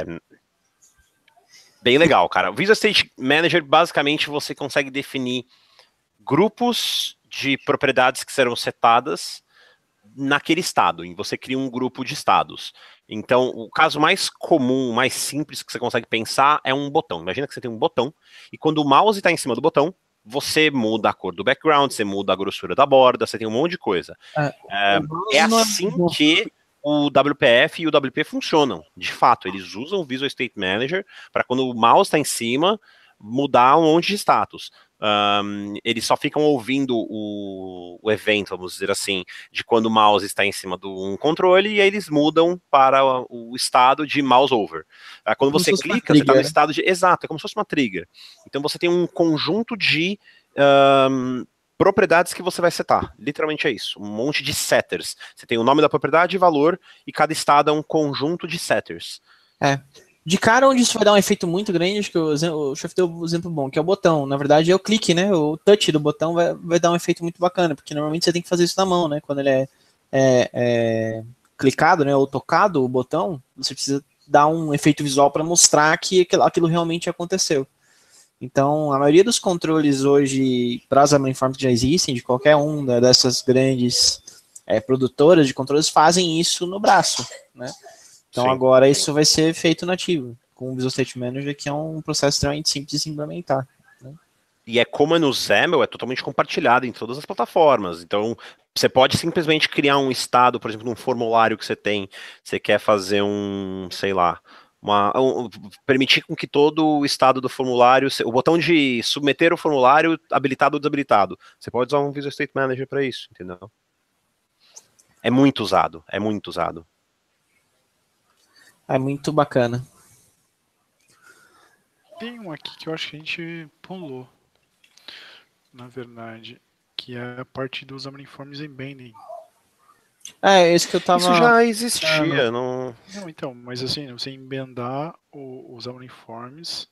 Bem legal, cara. O Visual State Manager, basicamente, você consegue definir grupos de propriedades que serão setadas naquele estado, e você cria um grupo de estados. Então, o caso mais comum, mais simples que você consegue pensar é um botão. Imagina que você tem um botão, e quando o mouse está em cima do botão, você muda a cor do background, você muda a grossura da borda, você tem um monte de coisa. É, é, é assim que o W P F e o W P funcionam. De fato, eles usam o Visual State Manager para quando o mouse está em cima, mudar um monte de status. Um, eles só ficam ouvindo o, o evento, vamos dizer assim, de quando o mouse está em cima de um controle, e aí eles mudam para o, o estado de mouse over. Uh, quando como você clica, você está no estado de... Exato, é como se fosse uma trigger. Então você tem um conjunto de um, propriedades que você vai setar. Literalmente é isso. Um monte de setters. Você tem o nome da propriedade e valor, e cada estado é um conjunto de setters. É. De cara, onde isso vai dar um efeito muito grande, acho que o, o chefe deu um exemplo bom, que é o botão. Na verdade, é o clique, né? O touch do botão vai, vai dar um efeito muito bacana, porque normalmente você tem que fazer isso na mão, né? Quando ele é, é, é clicado, né? Ou tocado o botão, você precisa dar um efeito visual para mostrar que aquilo, aquilo realmente aconteceu. Então, a maioria dos controles hoje, para as Xamarin que já existem, de qualquer um né, dessas grandes é, produtoras de controles, fazem isso no braço, né? Então sim, agora sim. Isso vai ser feito nativo, com o Visual State Manager, que é um processo extremamente simples de se implementar. Né? E é como é no XAML, é totalmente compartilhado em todas as plataformas. Então, você pode simplesmente criar um estado, por exemplo, num formulário que você tem, você quer fazer um, sei lá, uma, um, permitir com que todo o estado do formulário, o botão de submeter o formulário habilitado ou desabilitado, você pode usar um Visual State Manager para isso, entendeu? É muito usado, é muito usado. É muito bacana. Tem um aqui que eu acho que a gente pulou, na verdade, que é a parte dos Xamarin Embedding. É, esse que eu tava... Isso já existia, não... Não, então, mas assim, você embedar os Xamarin Forms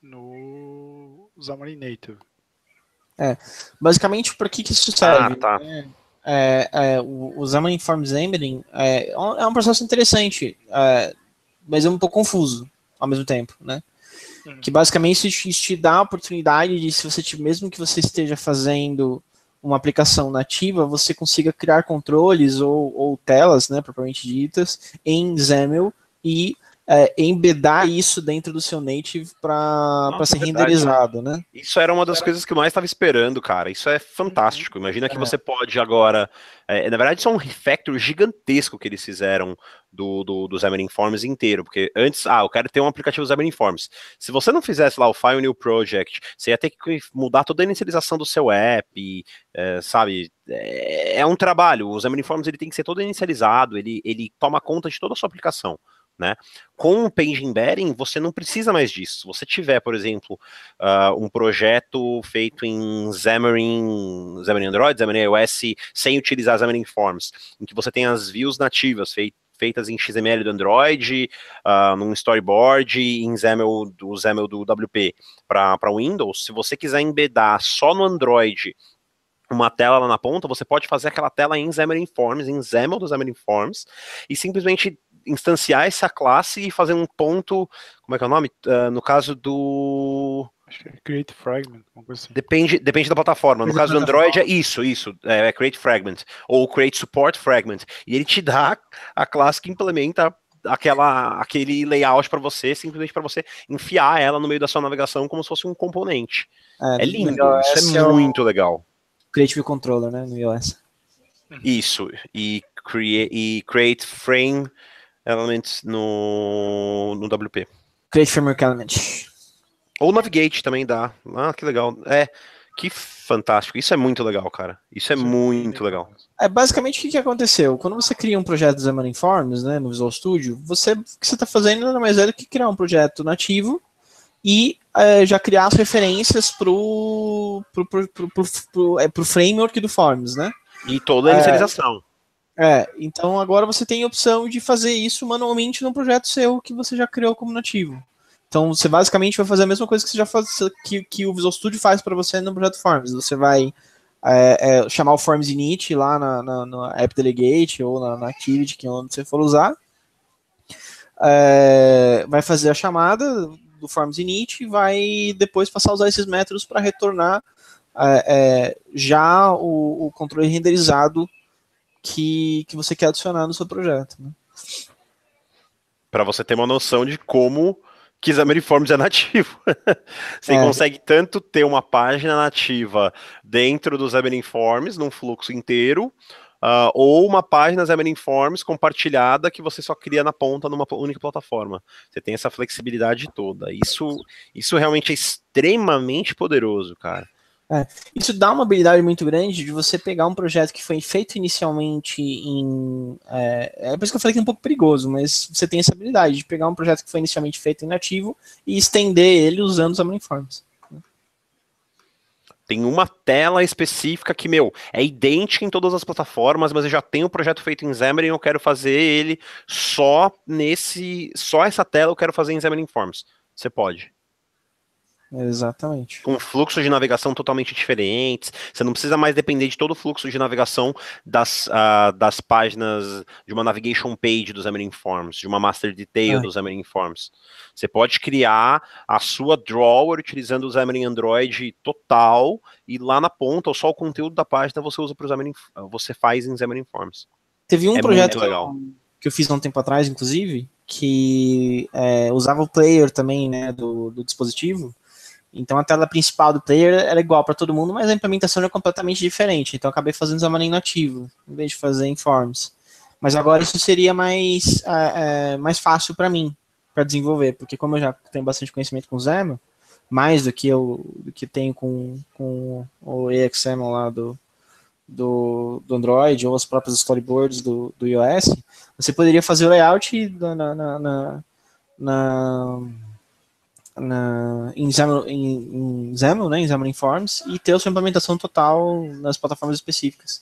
no Xamarin Native. É, basicamente, para que, que isso serve? Ah, tá. É, é, é, o, o Xamarin Forms Embedding é, é um processo interessante, é, mas é um pouco confuso ao mesmo tempo, né? Uhum. Que basicamente isso te dá a oportunidade de, se você mesmo que você esteja fazendo uma aplicação nativa, você consiga criar controles ou, ou telas, né, propriamente ditas, em XAML e é, embedar isso dentro do seu native para ser verdade. renderizado, né? Isso era uma das era... coisas que eu mais estava esperando, cara. Isso é fantástico. Imagina que é. você pode agora... É, na verdade, isso é um refactor gigantesco que eles fizeram do, do, do Xamarin Forms inteiro, porque antes, ah, eu quero ter um aplicativo Xamarin Forms. Se você não fizesse lá o File New Project, você ia ter que mudar toda a inicialização do seu app, e, é, sabe? É, é um trabalho. O Xamarin Forms ele tem que ser todo inicializado, ele, ele toma conta de toda a sua aplicação. Né? Com o Page Embedding, você não precisa mais disso. Se você tiver, por exemplo, uh, um projeto feito em Xamarin, Xamarin Android, Xamarin iOS, sem utilizar Xamarin Forms, em que você tem as views nativas feitas, feitas em X M L do Android, uh, num storyboard, em XAML do XAML do W P para Windows, se você quiser embedar só no Android uma tela lá na ponta, você pode fazer aquela tela em Xamarin Forms, em XAML do Xamarin Forms, e simplesmente instanciar essa classe e fazer um ponto, como é que é o nome? Uh, no caso do... Acho que é Create Fragment, uma coisa assim. Depende, depende da plataforma. No caso do Android é isso, isso, é, é Create Fragment, ou Create Support Fragment, e ele te dá a classe que implementa aquela, aquele layout para você, simplesmente para você enfiar ela no meio da sua navegação como se fosse um componente. É, é lindo, isso é, é muito o... legal. Creative Controller, né, no iOS. Isso, e, crea e Create Frame Elements no, no W P. Create Framework Element. Ou Navigate também dá. Ah, que legal. É, que fantástico. Isso é muito legal, cara. Isso é Isso muito é legal. É, basicamente, o que, que aconteceu? Quando você cria um projeto de Xamarin Forms, né, no Visual Studio, você, o que você está fazendo nada mais é do que criar um projeto nativo e é, já criar as referências pro, pro, pro, pro, pro, pro, é, pro framework do Forms, né? E toda a inicialização. É, é, então agora você tem a opção de fazer isso manualmente num projeto seu que você já criou como nativo. Então você basicamente vai fazer a mesma coisa que você já faz, que, que o Visual Studio faz para você no projeto Forms. Você vai é, é, chamar o Forms init lá na, na, na App Delegate ou na, na Activity, que é onde você for usar. É, vai fazer a chamada do Forms init e vai depois passar a usar esses métodos para retornar é, é, já o, o controle renderizado que, que você quer adicionar no seu projeto, né? Para você ter uma noção de como que Xamarin Forms é nativo. Você É. consegue tanto ter uma página nativa dentro do Xamarin Forms, num fluxo inteiro, uh, ou uma página Xamarin Forms compartilhada que você só cria na ponta numa única plataforma. Você tem essa flexibilidade toda. Isso, isso realmente é extremamente poderoso, cara. É, isso dá uma habilidade muito grande de você pegar um projeto que foi feito inicialmente em... É, é por isso que eu falei que é um pouco perigoso, mas você tem essa habilidade de pegar um projeto que foi inicialmente feito em nativo e estender ele usando os Xamarin Forms. Tem uma tela específica que, meu, é idêntica em todas as plataformas, mas eu já tenho o projeto feito em Xamarin e eu quero fazer ele só nesse... Só essa tela eu quero fazer em Xamarin Forms. Você pode. Exatamente. Com fluxos de navegação totalmente diferentes. Você não precisa mais depender de todo o fluxo de navegação das, uh, das páginas de uma navigation page do Xamarin Forms, de uma master detail é. do Xamarin Forms. Você pode criar a sua drawer utilizando o Xamarin Android total e lá na ponta, ou só o conteúdo da página você usa para o Xamarin, você faz em Xamarin Forms. Teve um é projeto muito legal. Que, eu, que eu fiz há um tempo atrás, inclusive, que é, usava o player também, né, do, do dispositivo. Então a tela principal do player era igual para todo mundo, mas a implementação era completamente diferente. Então eu acabei fazendo Xamarin nativo, em vez de fazer em Forms. Mas agora isso seria mais, é, é, mais fácil para mim, para desenvolver, porque como eu já tenho bastante conhecimento com o Xamarin, mais do que eu do que tenho com, com o E X M L lá do, do, do Android, ou as próprias storyboards do, do iOS, você poderia fazer o layout na... na, na, na, na Na, em Xamarin, em, em Xamarin, né, em Xamarin Forms, e ter a sua implementação total nas plataformas específicas.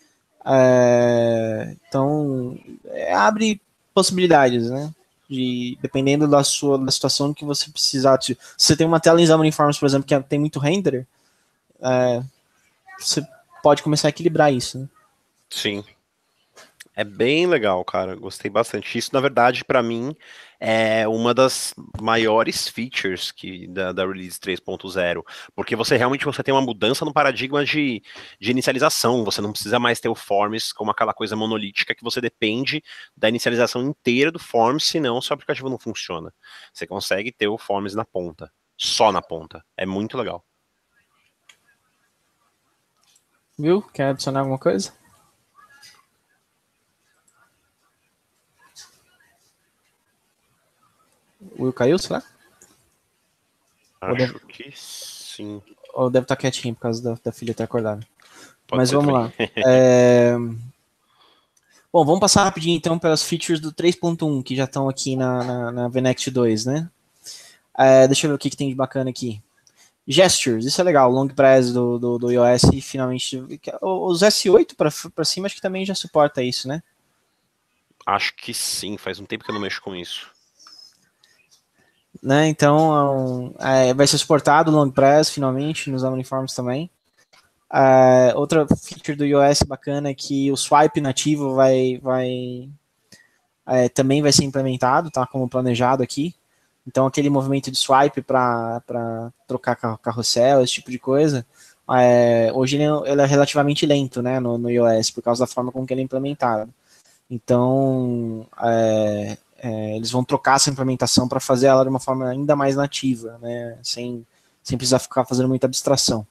É, então, é, abre possibilidades, né? De, dependendo da sua da situação que você precisar. Se você tem uma tela em Xamarin Forms, por exemplo, que tem muito render, é, você pode começar a equilibrar isso, né? Sim. É bem legal, cara. Gostei bastante. Isso, na verdade, para mim, é uma das maiores features que, da, da Release três ponto zero. Porque você realmente você tem uma mudança no paradigma de, de inicialização. Você não precisa mais ter o Forms como aquela coisa monolítica que você depende da inicialização inteira do Forms, senão o seu aplicativo não funciona. Você consegue ter o Forms na ponta. Só na ponta. É muito legal. Viu? Quer adicionar alguma coisa? O Will caiu, será? Acho deve... que sim. Ou deve estar quietinho por causa da, da filha ter acordado. Pode Mas vamos lá. é... Bom, vamos passar rapidinho então pelas features do três ponto um, que já estão aqui na, na, na V NEXT dois, né? É, deixa eu ver o que, que tem de bacana aqui. Gestures, isso é legal. Long press do, do, do iOS, finalmente. Os S oito para cima, acho que também já suporta isso, né? Acho que sim, faz um tempo que eu não mexo com isso. Né, então é, vai ser suportado o long press finalmente nos Xamarin Forms também. É, outra feature do iOS bacana é que o swipe nativo vai, vai é, também vai ser implementado, tá, como planejado aqui. Então aquele movimento de swipe para trocar carrossel, esse tipo de coisa, é, hoje ele é, ele é relativamente lento, né, no, no iOS por causa da forma como que ele é implementado. Então é, É, eles vão trocar essa implementação para fazer ela de uma forma ainda mais nativa, né, sem, sem precisar ficar fazendo muita abstração.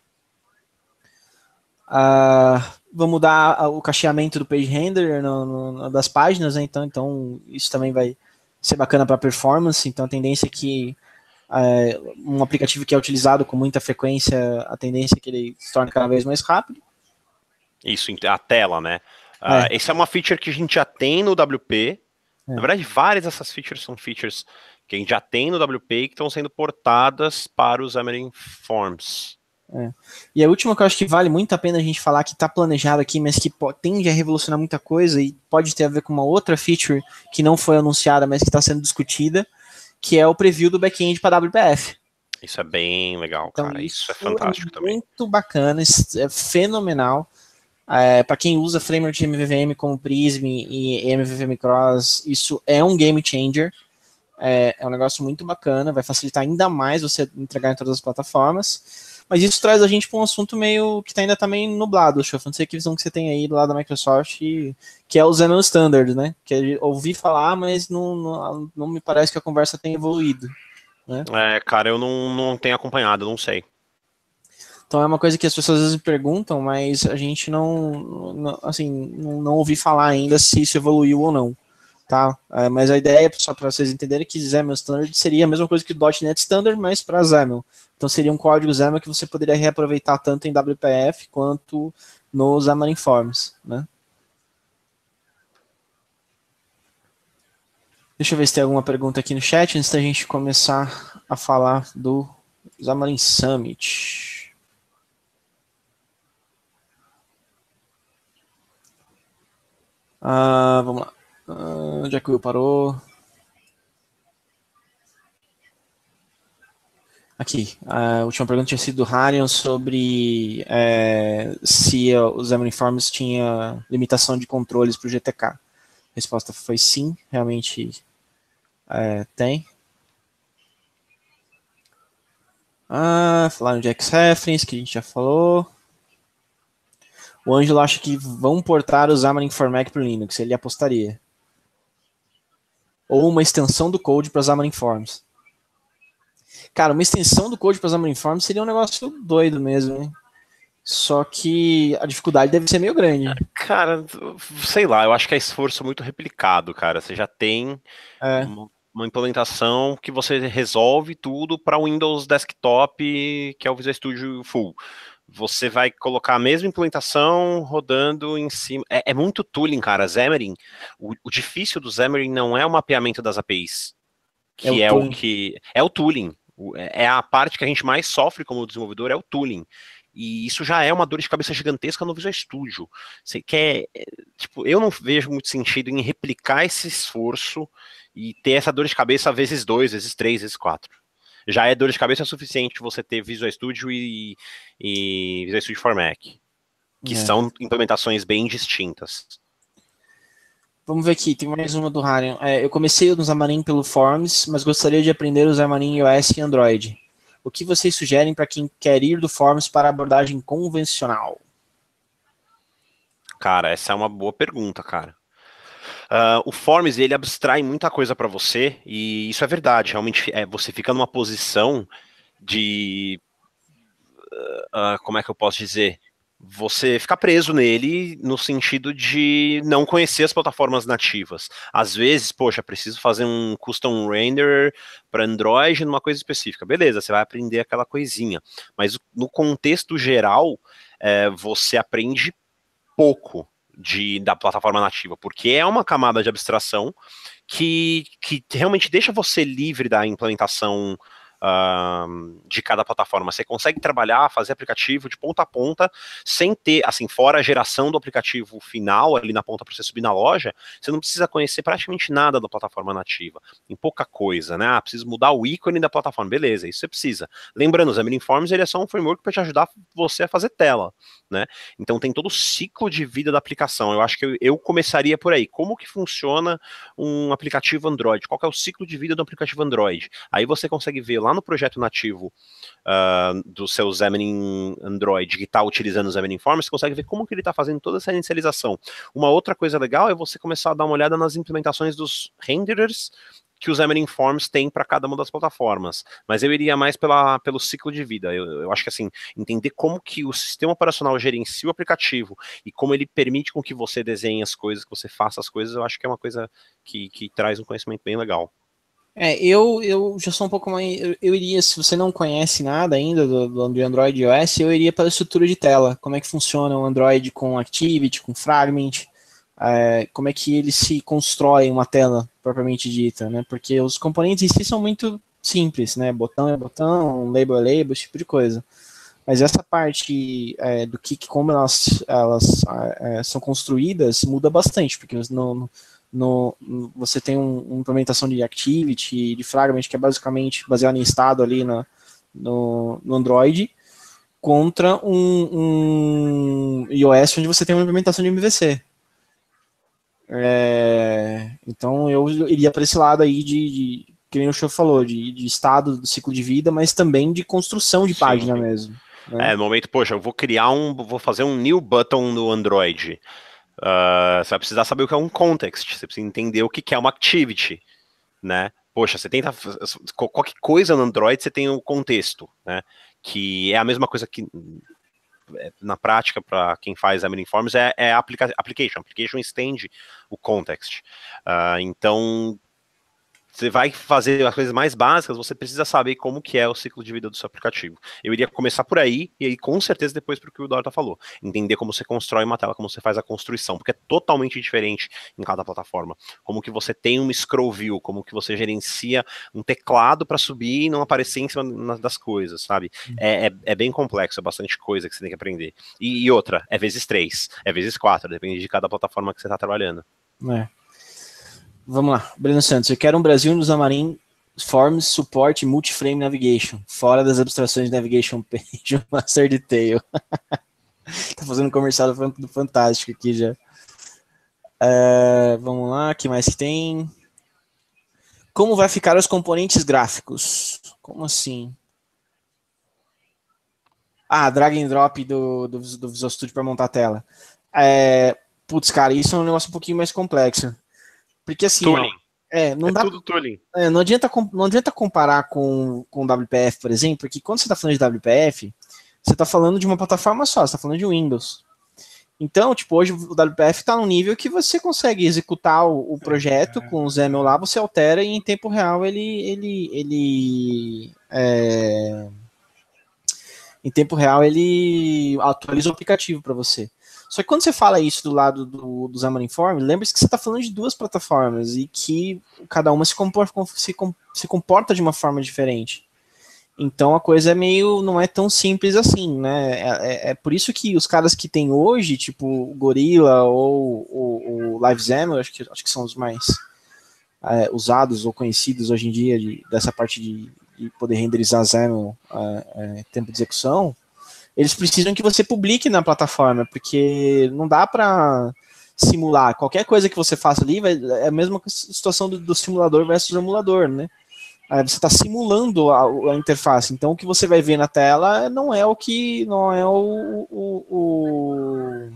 Uh, vão mudar o cacheamento do page render no, no, das páginas, né, então, então isso também vai ser bacana para performance. Então a tendência é que uh, um aplicativo que é utilizado com muita frequência, a tendência é que ele se torne cada vez mais rápido. Isso, a tela, né? Uh, é. Essa é uma feature que a gente já tem no W P, Na verdade, várias dessas features são features que a gente já tem no W P que estão sendo portadas para os Xamarin Forms. É. E a última que eu acho que vale muito a pena a gente falar, que está planejado aqui, mas que tende a revolucionar muita coisa e pode ter a ver com uma outra feature que não foi anunciada, mas que está sendo discutida, que é o preview do back-end para W P F. Isso é bem legal, Então, cara. Isso, isso é fantástico é também. Muito bacana, é fenomenal. É, para quem usa framework de M V V M como Prism e M V V M Cross, isso é um game changer. É, é um negócio muito bacana, vai facilitar ainda mais você entregar em todas as plataformas. Mas isso traz a gente para um assunto meio que ainda está meio nublado, Chof. Não sei que visão que você tem aí do lado da Microsoft, que é o Xamarin Standard, né? Que eu ouvi falar, mas não, não, não me parece que a conversa tenha evoluído. Né? É, cara, eu não, não tenho acompanhado, não sei. Então é uma coisa que as pessoas às vezes me perguntam, mas a gente não, não assim, não, não ouvi falar ainda se isso evoluiu ou não. Tá? É, mas a ideia, só para vocês entenderem, que XAML Standard seria a mesma coisa que o .NET Standard, mas para XAML. Então seria um código XAML que você poderia reaproveitar tanto em W P F quanto nos Xamarin Forms. Né? Deixa eu ver se tem alguma pergunta aqui no chat antes da gente começar a falar do Xamarin Summit. Ah, vamos lá. Ah, onde é que o Will parou? Aqui, a última pergunta tinha sido do Harion sobre é, se os Xamarin Forms tinha limitação de controles para o G T K. A resposta foi sim, realmente é, tem. Ah, falaram de X-Reference, que a gente já falou. O Ângelo acha que vão portar o Xamarin for Mac para o Linux, ele apostaria. Ou uma extensão do code para Xamarin Forms. Cara, uma extensão do code para Xamarin Forms seria um negócio doido mesmo, né? Só que a dificuldade deve ser meio grande. Cara, sei lá, eu acho que é esforço muito replicado, cara. Você já tem é. uma, uma implementação que você resolve tudo para o Windows Desktop, que é o Visual Studio Full. Você vai colocar a mesma implementação rodando em cima. É, é muito tooling, cara. Xamarin, o, o difícil do Xamarin não é o mapeamento das A P Is, que é o, é o que é o tooling. É a parte que a gente mais sofre como desenvolvedor, é o tooling. E isso já é uma dor de cabeça gigantesca no Visual Studio. Você quer, tipo, eu não vejo muito sentido em replicar esse esforço e ter essa dor de cabeça vezes dois, vezes três, vezes quatro. Já é dor de cabeça suficiente você ter Visual Studio e, e Visual Studio for Mac, que é. são implementações bem distintas. Vamos ver aqui, tem mais uma do Harion. É, eu comecei no Xamarin pelo Forms, mas gostaria de aprender o Xamarin iOS e Android. O que vocês sugerem para quem quer ir do Forms para a abordagem convencional? Cara, essa é uma boa pergunta, cara. Uh, o Forms, ele abstrai muita coisa para você, e isso é verdade, realmente é, você fica numa posição de, uh, uh, como é que eu posso dizer, você fica preso nele no sentido de não conhecer as plataformas nativas. Às vezes, poxa, preciso fazer um custom render para Android numa coisa específica. Beleza, você vai aprender aquela coisinha, mas no contexto geral, é, você aprende pouco De, da plataforma nativa, porque é uma camada de abstração que, que realmente deixa você livre da implementação uh, de cada plataforma. Você consegue trabalhar, fazer aplicativo de ponta a ponta, sem ter, assim, fora a geração do aplicativo final, ali na ponta para você subir na loja, você não precisa conhecer praticamente nada da plataforma nativa, em pouca coisa, né? Ah, preciso mudar o ícone da plataforma, beleza, isso você precisa. Lembrando, o Xamarin Forms, ele é só um framework para te ajudar você a fazer tela, né? Então tem todo o ciclo de vida da aplicação. Eu acho que eu, eu começaria por aí. Como que funciona um aplicativo Android? Qual que é o ciclo de vida do aplicativo Android? Aí você consegue ver lá no projeto nativo uh, do seu Xamarin Android que está utilizando o Xamarin Forms, você consegue ver como que ele está fazendo toda essa inicialização. Uma outra coisa legal é você começar a dar uma olhada nas implementações dos renderers que o Xamarin Forms tem para cada uma das plataformas, mas eu iria mais pela, pelo ciclo de vida. Eu, eu acho que assim, entender como que o sistema operacional gerencia o aplicativo e como ele permite com que você desenhe as coisas, que você faça as coisas, eu acho que é uma coisa que, que traz um conhecimento bem legal. É, eu, eu já sou um pouco mais, eu, eu iria, se você não conhece nada ainda do, do Android e iOS, eu iria pela estrutura de tela, como é que funciona o Android com Activity, com Fragment, é, como é que ele se constrói uma tela propriamente dita, né? Porque os componentes em si são muito simples, né? Botão é botão, label é label, esse tipo de coisa. Mas essa parte é, do que, como elas, elas é, são construídas muda bastante, porque no, no, no, você tem um, uma implementação de Activity, de Fragment, que é basicamente baseado em estado ali na, no, no Android, contra um, um iOS onde você tem uma implementação de M V C. É, então eu iria para esse lado aí de, de que nem o senhor falou, de, de estado do ciclo de vida, mas também de construção de Sim, página sim. mesmo. É, Né? no momento, poxa, eu vou criar um, vou fazer um new button no Android. Uh, você vai precisar saber o que é um context, você precisa entender o que é uma activity, né? Poxa, você tenta qualquer coisa no Android, você tem o um contexto, né? Que é a mesma coisa que na prática para quem faz Xamarin Forms é, é aplica application. Application estende o context. Uh, então você vai fazer as coisas mais básicas, você precisa saber como que é o ciclo de vida do seu aplicativo. Eu iria começar por aí, e aí com certeza depois para o que o Dorta falou. Entender como você constrói uma tela, como você faz a construção, porque é totalmente diferente em cada plataforma. Como que você tem um scroll view, como que você gerencia um teclado para subir e não aparecer em cima das coisas, sabe? É, é, é bem complexo, é bastante coisa que você tem que aprender. E, e outra, é vezes três, é vezes quatro, depende de cada plataforma que você está trabalhando. É. Vamos lá, Breno Santos, eu quero um Brasil no Xamarin Forms, suporte multiframe navigation, fora das abstrações de navigation page, master detail. Tá fazendo um comercial do Fantástico aqui já. É, vamos lá, o que mais que tem? Como vai ficar os componentes gráficos? Como assim? Ah, drag and drop do, do, do Visual Studio para montar a tela. É, putz, cara, isso é um negócio um pouquinho mais complexo. Porque assim, ó, é, não é dá, tudo tooling. É, não, adianta, não adianta comparar com, com o W P F, por exemplo, porque quando você está falando de W P F, você está falando de uma plataforma só, você está falando de Windows. Então, tipo, hoje o W P F está num nível que você consegue executar o, o projeto é, com o XAML lá, você altera e em tempo real ele, ele, ele é, em tempo real ele atualiza o aplicativo para você. Só que quando você fala isso do lado do, do Xamarin Forms, lembre-se que você está falando de duas plataformas e que cada uma se comporta, se, se comporta de uma forma diferente. Então a coisa é meio, não é tão simples assim, né? É, é, é por isso que os caras que tem hoje, tipo o Gorilla ou o LiveXAML, acho que, acho que são os mais é, usados ou conhecidos hoje em dia de, dessa parte de, de poder renderizar XAML é, é, tempo de execução, eles precisam que você publique na plataforma, porque não dá para simular. Qualquer coisa que você faça ali vai, é a mesma situação do, do simulador versus o emulador, né? Aí você está simulando a, a interface. Então o que você vai ver na tela não é o que não é o, o, o,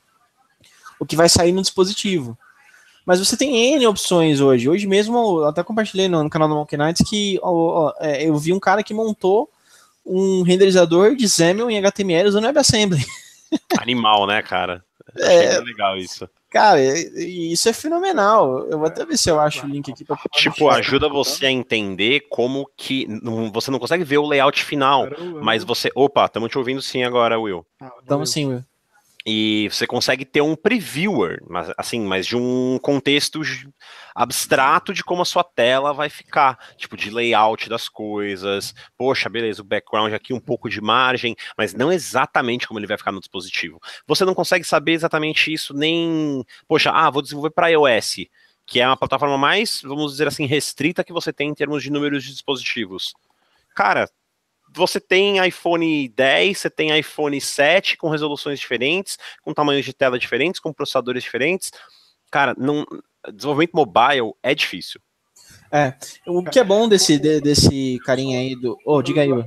o que vai sair no dispositivo. Mas você tem N opções hoje. Hoje mesmo, eu até compartilhei no, no canal do Monkey Knights que ó, ó, eu vi um cara que montou um renderizador de XAML em H T M L usando WebAssembly. Animal, né, cara? Achei é, bem legal isso. Cara, isso é fenomenal. Eu vou até ver se eu acho o link aqui. Pra... Tipo, ajuda você a entender como que... Não, você não consegue ver o layout final, mas você... Opa, estamos te ouvindo sim agora, Will. Estamos sim, Will. E você consegue ter um previewer, mas, assim, mas de um contexto abstrato de como a sua tela vai ficar, tipo de layout das coisas. Poxa, beleza, o background aqui um pouco de margem, mas não exatamente como ele vai ficar no dispositivo. Você não consegue saber exatamente isso nem, poxa, ah, vou desenvolver para iOS, que é uma plataforma mais, vamos dizer assim, restrita que você tem em termos de números de dispositivos. Cara, você tem iPhone dez, você tem iPhone sete com resoluções diferentes, com tamanhos de tela diferentes, com processadores diferentes. Cara, não, desenvolvimento mobile é difícil. É, o que é bom desse, de, desse carinha aí do... Oh, diga aí, Will.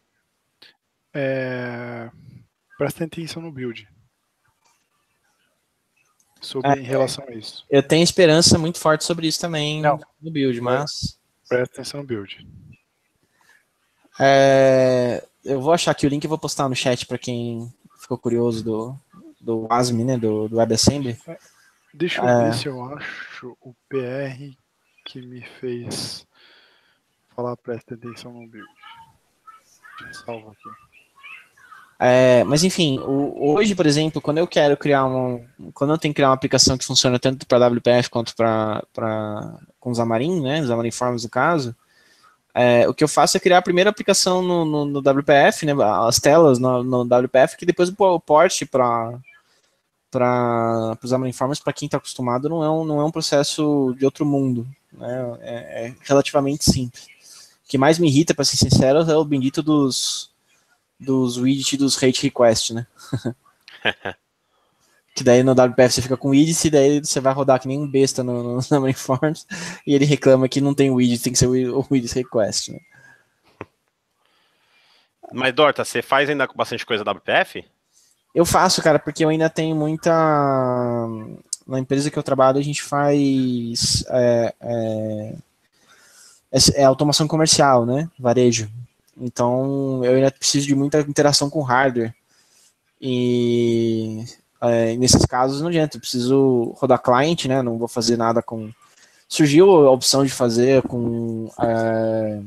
É, presta atenção no build. Sobre, é, em relação a isso. Eu tenho esperança muito forte sobre isso também não, no build, mas... Presta atenção no build. É, eu vou achar aqui o link e vou postar no chat para quem ficou curioso do, do A S M, né, do, do WebAssembly. Deixa eu é... ver se eu acho o P R que me fez falar presta atenção no build. Salva aqui. É, mas enfim, o, hoje, por exemplo, quando eu quero criar uma, quando eu tenho que criar uma aplicação que funciona tanto para W P F quanto para com Xamarin, né, Xamarin Forms no caso, é, o que eu faço é criar a primeira aplicação no, no, no W P F, né, as telas no, no W P F, que depois o port para para os Xamarin Forms, para quem está acostumado, não é, um, não é um processo de outro mundo, né, é, é relativamente simples. O que mais me irrita, para ser sincero, é o bendito dos dos widgets e dos rate request, né? Que daí no W P F você fica com widget e daí você vai rodar que nem um besta no, no Xamarin Forms e ele reclama que não tem widget, tem que ser o widget request, né? Mas, Dorta, você faz ainda bastante coisa W P F? Eu faço, cara, porque eu ainda tenho muita... Na empresa que eu trabalho, a gente faz... É, é, é automação comercial, né? Varejo. Então, eu ainda preciso de muita interação com hardware. E é, nesses casos não adianta, eu preciso rodar client, né? Não vou fazer nada com... Surgiu a opção de fazer com é,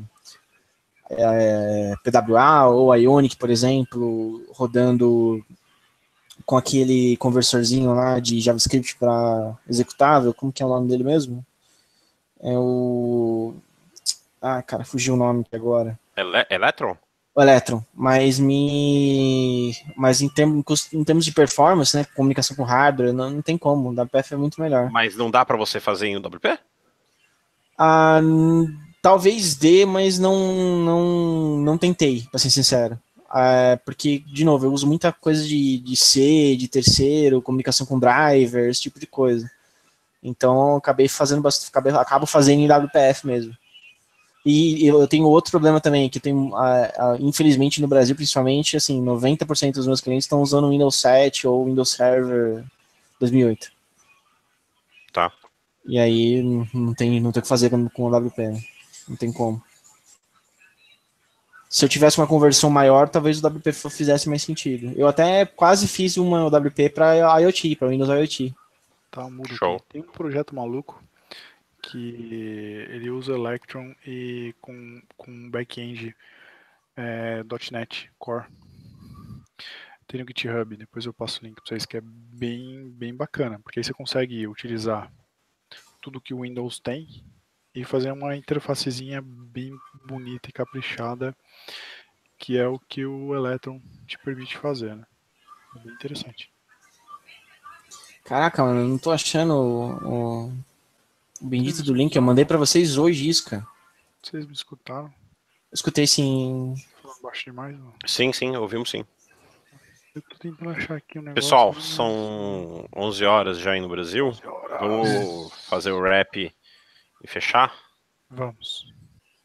é, P W A ou Ionic, por exemplo, rodando com aquele conversorzinho lá de JavaScript para executável. Como que é o nome dele mesmo? É o... Ah, cara, fugiu o nome aqui agora. Ele Electron? O Electron, mas me, mas em termos, em termos de performance, né, comunicação com hardware, não, não tem como, o W P F é muito melhor. Mas não dá para você fazer em W P? Ah, talvez dê, mas não, não, não tentei, pra ser sincero. Ah, porque, de novo, eu uso muita coisa de, de C, de terceiro, comunicação com driver, esse tipo de coisa. Então, eu acabei fazendo bastante, acabei, acabo fazendo em W P F mesmo. E eu tenho outro problema também, que tem, uh, uh, infelizmente no Brasil, principalmente, assim, noventa por cento dos meus clientes estão usando o Windows sete ou Windows Server dois mil e oito. Tá. E aí não tem, não tem o que fazer com, com o W P, né? Não tem como. Se eu tivesse uma conversão maior, talvez o W P fizesse mais sentido. Eu até quase fiz uma W P para IoT, para Windows IoT. Tá mudo. Show. Aqui. Tem um projeto maluco que ele usa Electron e com, com back-end é, .NET Core. Tem no GitHub, depois eu passo o link para vocês, que é bem, bem bacana, porque aí você consegue utilizar tudo que o Windows tem e fazer uma interfacezinha bem bonita e caprichada, que é o que o Electron te permite fazer, né? É bem interessante. Caraca, mano, eu não tô achando o, o... O bendito do link, eu mandei pra vocês hoje isso, cara. Vocês me escutaram? Eu escutei sim. Falando baixo demais, não? Sim, sim, ouvimos sim. Eu tô tentando achar aqui um negócio. Pessoal, são onze horas já aí no Brasil. Vamos fazer o rap e fechar? Vamos.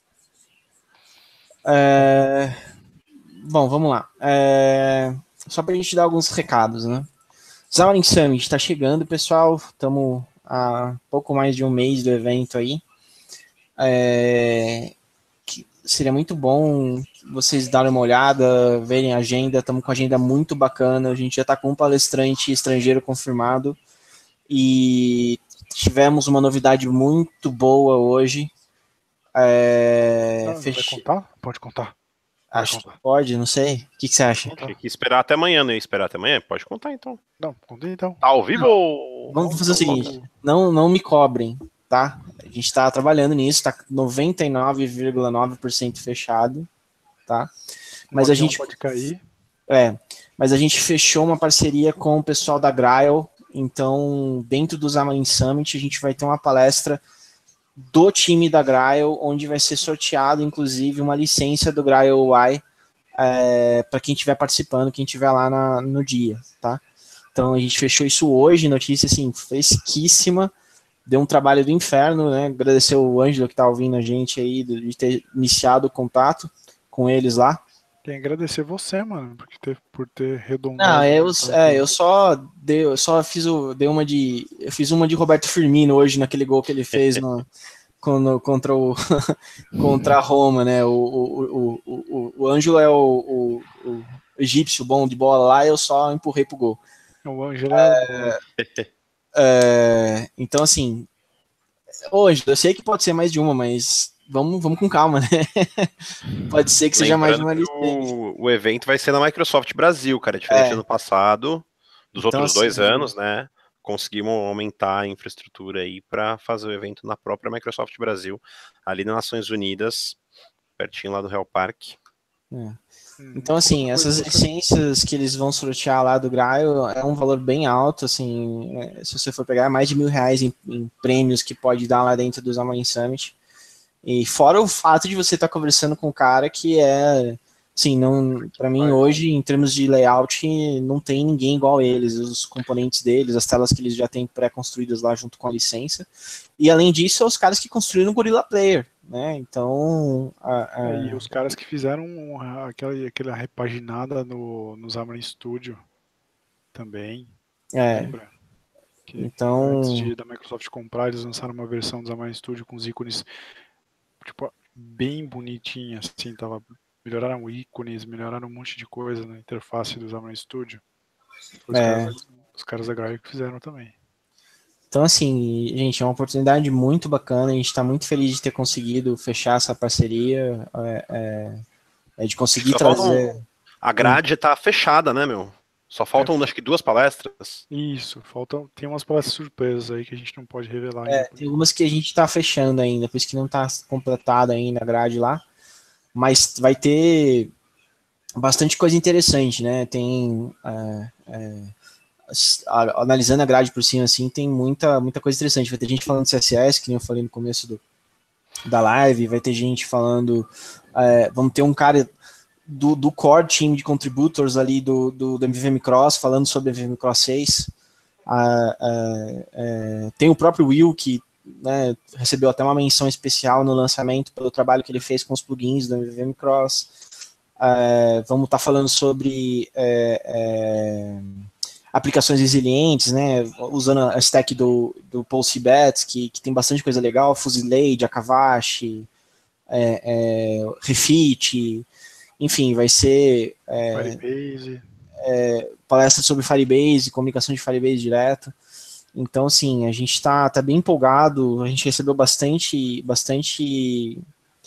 É... Bom, vamos lá. É... Só pra gente dar alguns recados, né? Xamarin Summit está chegando, pessoal. Estamos há pouco mais de um mês do evento aí. É... Seria muito bom vocês darem uma olhada, verem a agenda. Estamos com a agenda muito bacana. A gente já está com um palestrante estrangeiro confirmado. E tivemos uma novidade muito boa hoje. É... Não, Fech... Vai contar? Pode contar. Pode Acho contar. que pode, não sei. O que, que você acha? Tem que esperar até amanhã, não ia esperar até amanhã? Pode contar então. Não, contei então. Tá ao vivo Não. ou... Vamos fazer o seguinte, não, não me cobrem, tá? A gente está trabalhando nisso, tá noventa e nove vírgula nove por cento fechado, tá? Mas a gente pode cair. É, mas a gente fechou uma parceria com o pessoal da Grail, então dentro do Xamarin Summit a gente vai ter uma palestra do time da Grail, onde vai ser sorteado inclusive uma licença do Grail U I é, para quem estiver participando, quem estiver lá na, no dia, tá? Então a gente fechou isso hoje, notícia assim, fresquíssima, deu um trabalho do inferno, né? Agradecer o Ângelo que tá ouvindo a gente aí, de ter iniciado o contato com eles lá. Tem que agradecer você, mano, por ter, por ter redondado. Não, eu, é, eu só dei, eu só fiz o, dei uma de, eu fiz uma de Roberto Firmino hoje naquele gol que ele fez no, no, contra o contra a Roma, né? O, o, o, o, o Ângelo é o, o, o egípcio bom de bola lá, eu só empurrei pro gol. O Ângelo é, é, então assim, hoje eu sei que pode ser mais de uma, mas vamos, vamos com calma, né? Pode ser que seja mais de uma Lembrando que lista. o, o evento vai ser na Microsoft Brasil, cara, diferente É. do ano passado, dos Então, outros dois assim, anos, né? Conseguimos aumentar a infraestrutura aí para fazer o evento na própria Microsoft Brasil, ali nas Nações Unidas, pertinho lá do Real Park. É. Hum, Então, assim, outra coisa essas que você- licenças que eles vão sortear lá do Grail é um valor bem alto, assim, é, se você for pegar é mais de mil reais em, em prêmios que pode dar lá dentro do Xamarin Summit. E fora o fato de você estar conversando com um cara que é, assim, não, para mim hoje, em termos de layout, não tem ninguém igual a eles, os componentes deles, as telas que eles já têm pré-construídas lá junto com a licença. E além disso, são os caras que construíram o Gorilla Player, né? Então, a, a... É, e os caras que fizeram uma- aquela, aquela repaginada no, no Xamarin Studio também, é, lembra? Que antes então, de da Microsoft comprar, eles lançaram uma versão do Xamarin Studio com os ícones tipo, bem bonitinha, assim, tava, melhoraram ícones, melhoraram um monte de coisa na interface do Xamarin Studio. Foi os caras, é, da- os caras da Grail que fizeram também. então, assim, gente, é uma oportunidade muito bacana. A gente está muito feliz de ter conseguido fechar essa parceria, é, é, é, de Acho que conseguir só faltam. trazer. A grade tá fechada, né, meu? Só É, faltam, acho que, duas palestras. isso, faltam, tem umas palestras surpresas aí que a gente não pode revelar ainda É, por tem algumas enquanto. que a gente está fechando ainda, por isso que não está completada ainda a grade lá. Mas vai ter bastante coisa interessante, né? Tem. É, é, a, analisando a grade por cima, assim, tem muita, muita coisa interessante. Vai ter gente falando de C S S, que nem eu falei no começo do, da live, vai ter gente falando. É, vamos ter um cara do, do core team de contributors ali do, do, do M V M Cross falando sobre M V M Cross seis. Ah, ah, é, tem o próprio Will, que, né, recebeu até uma menção especial no lançamento pelo trabalho que ele fez com os plugins do M V M Cross. É, vamos estar tá falando sobre é, é, aplicações resilientes, né, usando a stack do, do Pulse Bets, que, que tem bastante coisa legal, Fusilade, Akavashi, é, é, Refit, enfim, vai ser é, Firebase. palestra sobre Firebase, comunicação de Firebase direto. Então, assim, a gente está tá bem empolgado, a gente recebeu bastante, bastante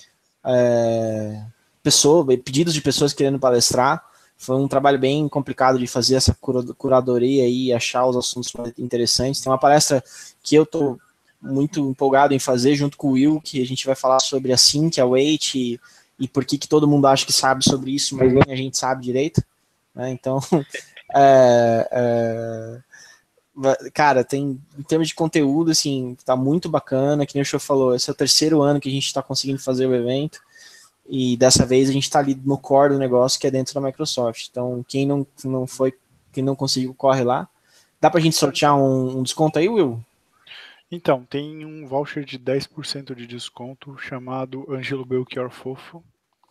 é, pessoa, pedidos de pessoas querendo palestrar. Foi um trabalho bem complicado de fazer essa curadoria e achar os assuntos interessantes. Tem uma palestra que eu estou muito empolgado em fazer junto com o Will, que a gente vai falar sobre a Sync, a Wait e, e por que, que todo mundo acha que sabe sobre isso, mas nem a gente sabe direito. Né? Então, é, é, cara, tem, em termos de conteúdo, assim, tá muito bacana, que nem o show falou, esse é o terceiro ano que a gente está conseguindo fazer o evento, e dessa vez a gente está ali no core do negócio, que é dentro da Microsoft. Então, quem não, não foi, quem não conseguiu, corre lá. Dá pra gente sortear um, um desconto aí, Will? Então, tem um voucher de dez por cento de desconto chamado Ângelo Belchior Fofo.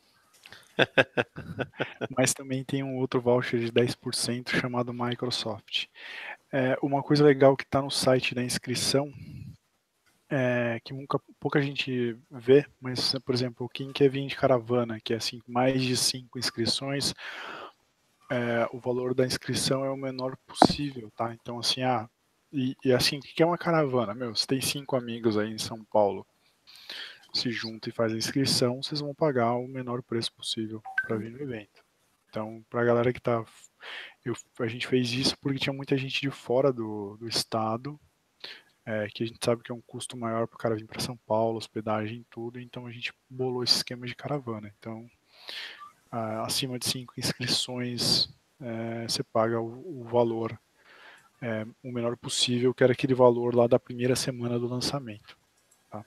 Mas também tem um outro voucher de dez por cento chamado Microsoft. É, uma coisa legal que está no site da inscrição, é, que nunca, pouca gente vê, mas, por exemplo, quem quer vir de caravana, que é assim, mais de cinco inscrições, é, o valor da inscrição é o menor possível, tá? Então, assim, ah, e, e assim, o que é uma caravana? Meu, você tem cinco amigos aí em São Paulo, se junta e faz a inscrição, vocês vão pagar o menor preço possível para vir no evento. Então, para a galera que tá, eu, a gente fez isso porque tinha muita gente de fora do, do estado, é, que a gente sabe que é um custo maior para o cara vir para São Paulo, hospedagem e tudo, então a gente bolou esse esquema de caravana. Então, ah, acima de cinco inscrições, é, você paga o, o valor é, o menor possível, que era aquele valor lá da primeira semana do lançamento. Tá?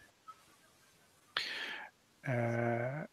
É...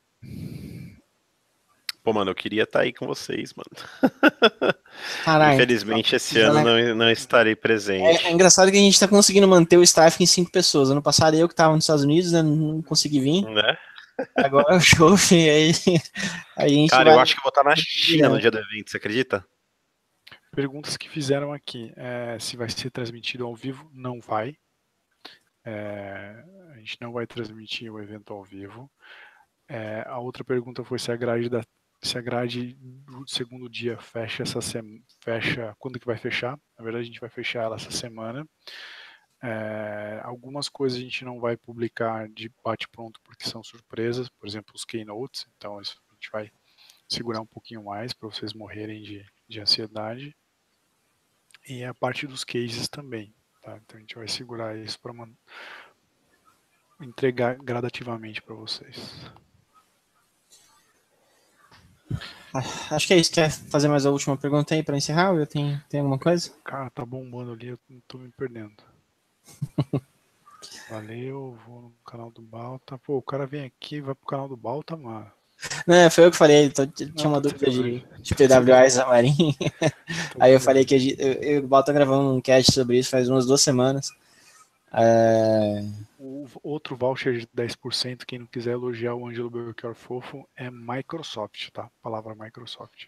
Pô, mano, eu queria estar aí com vocês, mano. Caralho. Infelizmente, esse ano não, não estarei É, é presente. engraçado que a gente está conseguindo manter o staff em cinco pessoas. Ano passado eu que estava nos Estados Unidos, né, não consegui vir. Né? Agora o show, e aí a gente Cara, eu vai. acho que eu vou estar na China no dia do evento, você acredita? Perguntas que fizeram aqui. É, se vai ser transmitido ao vivo? Não vai. É, a gente não vai transmitir o evento ao vivo. É, a outra pergunta foi se a grade da se a grade do segundo dia fecha essa semana, fecha quando que vai fechar? Na verdade a gente vai fechar ela essa semana. É, algumas coisas a gente não vai publicar de bate-pronto porque são surpresas, por exemplo, os keynotes, então isso a gente vai segurar um pouquinho mais para vocês morrerem de, de ansiedade. E a parte dos cases também, tá? Então a gente vai segurar isso para entregar gradativamente para vocês. Acho que é isso. Quer fazer mais a última pergunta aí para encerrar? Ou eu tenho, tem alguma coisa? Cara, tá bombando ali, eu não tô me perdendo. Valeu, vou no canal do Balta. Pô, o cara vem aqui e vai pro canal do Balta, mano. Não, foi eu que falei, tô, tinha Não, uma tá de dúvida de, sacanagem. de P W A e Xamarin. Tá Aí eu de falei que a sacanagem. gente, eu, eu e o Bal tá gravando um cast sobre isso faz umas duas semanas. É... O outro voucher de dez por cento, quem não quiser elogiar o Ângelo Belchior Fofo, é Microsoft, tá? Palavra Microsoft.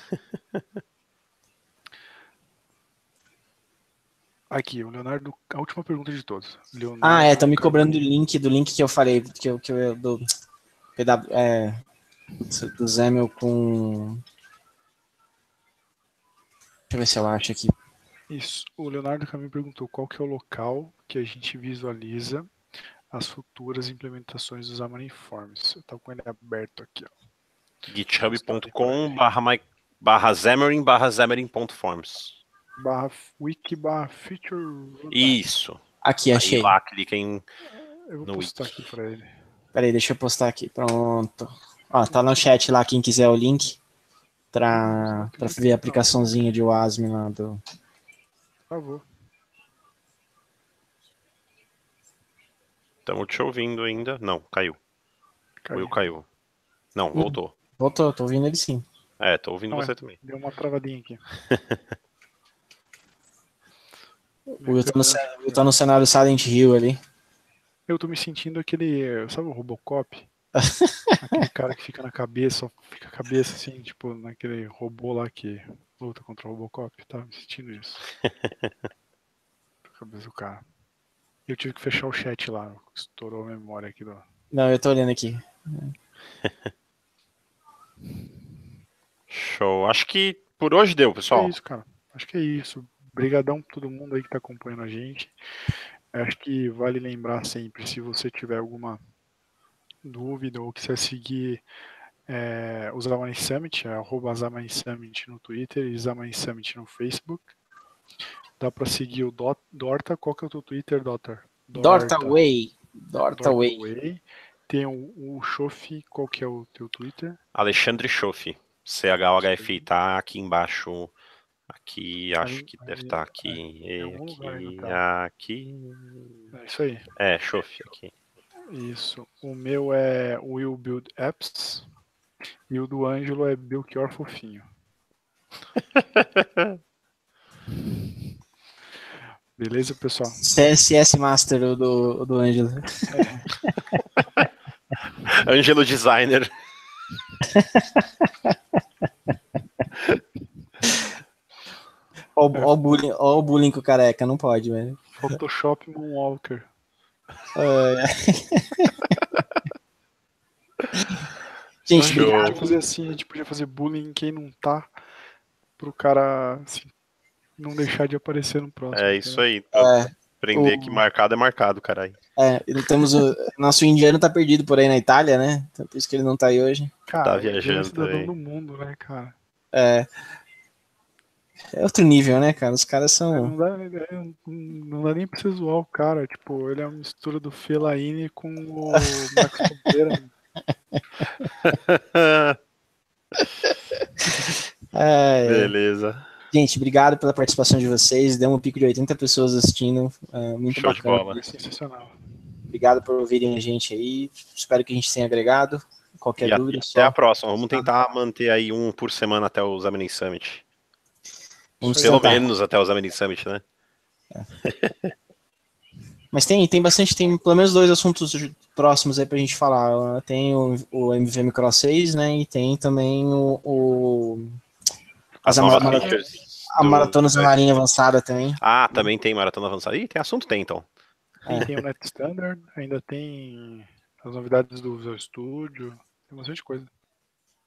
Aqui, o Leonardo, a última pergunta de todos. Leonardo Ah, é, estão me Caminho. cobrando do link, do link que eu falei, que eu, que eu do P W, é, do Zemel com... Deixa eu ver se eu acho aqui. Isso. O Leonardo Caminho perguntou qual que é o local que a gente visualiza as futuras implementações dos Xamarin Forms. Eu tava com ele aberto aqui, ó. github ponto com barra barra Xamarin barra Xamarin.forms. Barra wiki barra feature. Isso. Aqui, Aí achei. lá cliquem Eu vou no postar wiki. aqui pra ele. Peraí, deixa eu postar aqui. Pronto. Ó, tá no chat lá, quem quiser o link pra, pra ver a aplicaçãozinha de Wasm lá do... Por favor. Estamos te ouvindo ainda. Não, caiu. Caiu. Will caiu. Não, voltou. Voltou, tô ouvindo ele sim. É, tô ouvindo Não, você é, também. deu uma travadinha aqui. O Will tá, no, Will tá no cenário Silent Hill ali. Eu tô me sentindo aquele, sabe o Robocop? Aquele cara que fica na cabeça, fica a cabeça assim, tipo, naquele robô lá que luta contra o Robocop, tá me sentindo isso. A cabeça do cara. Eu tive que fechar o chat lá, estourou a memória aqui do... Não, eu tô olhando aqui. Show. Acho que por hoje deu, pessoal. É isso, cara. Acho que é isso. Obrigadão pra todo mundo aí que tá acompanhando a gente. Acho que vale lembrar sempre, se você tiver alguma dúvida ou quiser seguir é, o Xamarin Summit, é arroba Xamarin Summit no Twitter e Xamarin Summit no Facebook. Dá pra seguir o Dot, Dorta. Qual que é o teu Twitter, Dorta? Dorta Way. Dorta Way. Way. Tem o, o Shofi, qual que é o teu Twitter? Alexandre Schoff. C H O H F I, tá aqui embaixo. Aqui, acho Ali- que ali- deve estar aqui. é, em algum lugar aí na Aqui, tela. aqui. É isso aí. É, Schoff aqui. Isso. O meu é Will Build Apps e o do Ângelo é Belchior Fofinho. Beleza, pessoal? C S S Master, o do, o do Ângelo. Ângelo Designer. Ó, ó, o bullying, ó o bullying com o careca, não pode, velho. Photoshop Moonwalker. É. Gente, Show. A gente obrigado. podia fazer assim, a gente podia fazer bullying em quem não tá, pro cara assim, não deixar de aparecer no próximo. É isso aí. É, Aprender o- que marcado é marcado, caralho. É, ele temos o nosso indiano tá perdido por aí na Itália, né? Então por isso que ele não tá aí hoje. Cara, Tá ele é o viajando cidadão também. do mundo, né, cara? É, é outro nível, né, cara? Os caras Não são. dá, não dá nem pra você zoar o cara. Tipo, ele é uma mistura do Fellaini com o Max Fronteira. É, Beleza. gente, obrigado pela participação de vocês. Deu um pico de oitenta pessoas assistindo. É, muito Show de bacana. bola. Foi sensacional. Obrigado por ouvirem a gente aí. Espero que a gente tenha agregado. Qualquer E a- dúvida, até só. a próxima. Vamos tentar manter aí um por semana até o Xamarin Summit. Vamos Pelo tentar. menos até o Xamarin Summit, né? Mas tem, tem bastante, tem pelo menos dois assuntos próximos aí pra gente falar. Tem o, o M V M Cross seis, né? E tem também o. o As a, novas mara- features a do- Maratona Xamarin avançada também. Ah, também tem maratona avançada. Ih, tem assunto? Tem, então. Aí tem o Net Standard, ainda tem as novidades do Visual Studio, tem bastante coisa.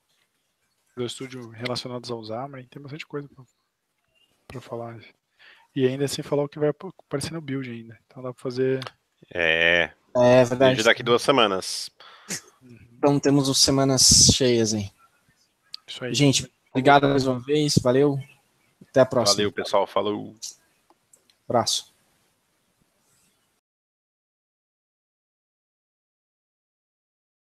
Visual Studio relacionados ao Xamarin, tem bastante coisa pra, pra falar. E ainda assim falou que vai aparecer no build ainda. Então dá pra fazer. É. É verdade. Vídeo daqui duas semanas. Então temos as semanas cheias aí. Isso aí. Gente, obrigado mais uma vez. Valeu. Até a próxima. Valeu, pessoal. Falou. Abraço.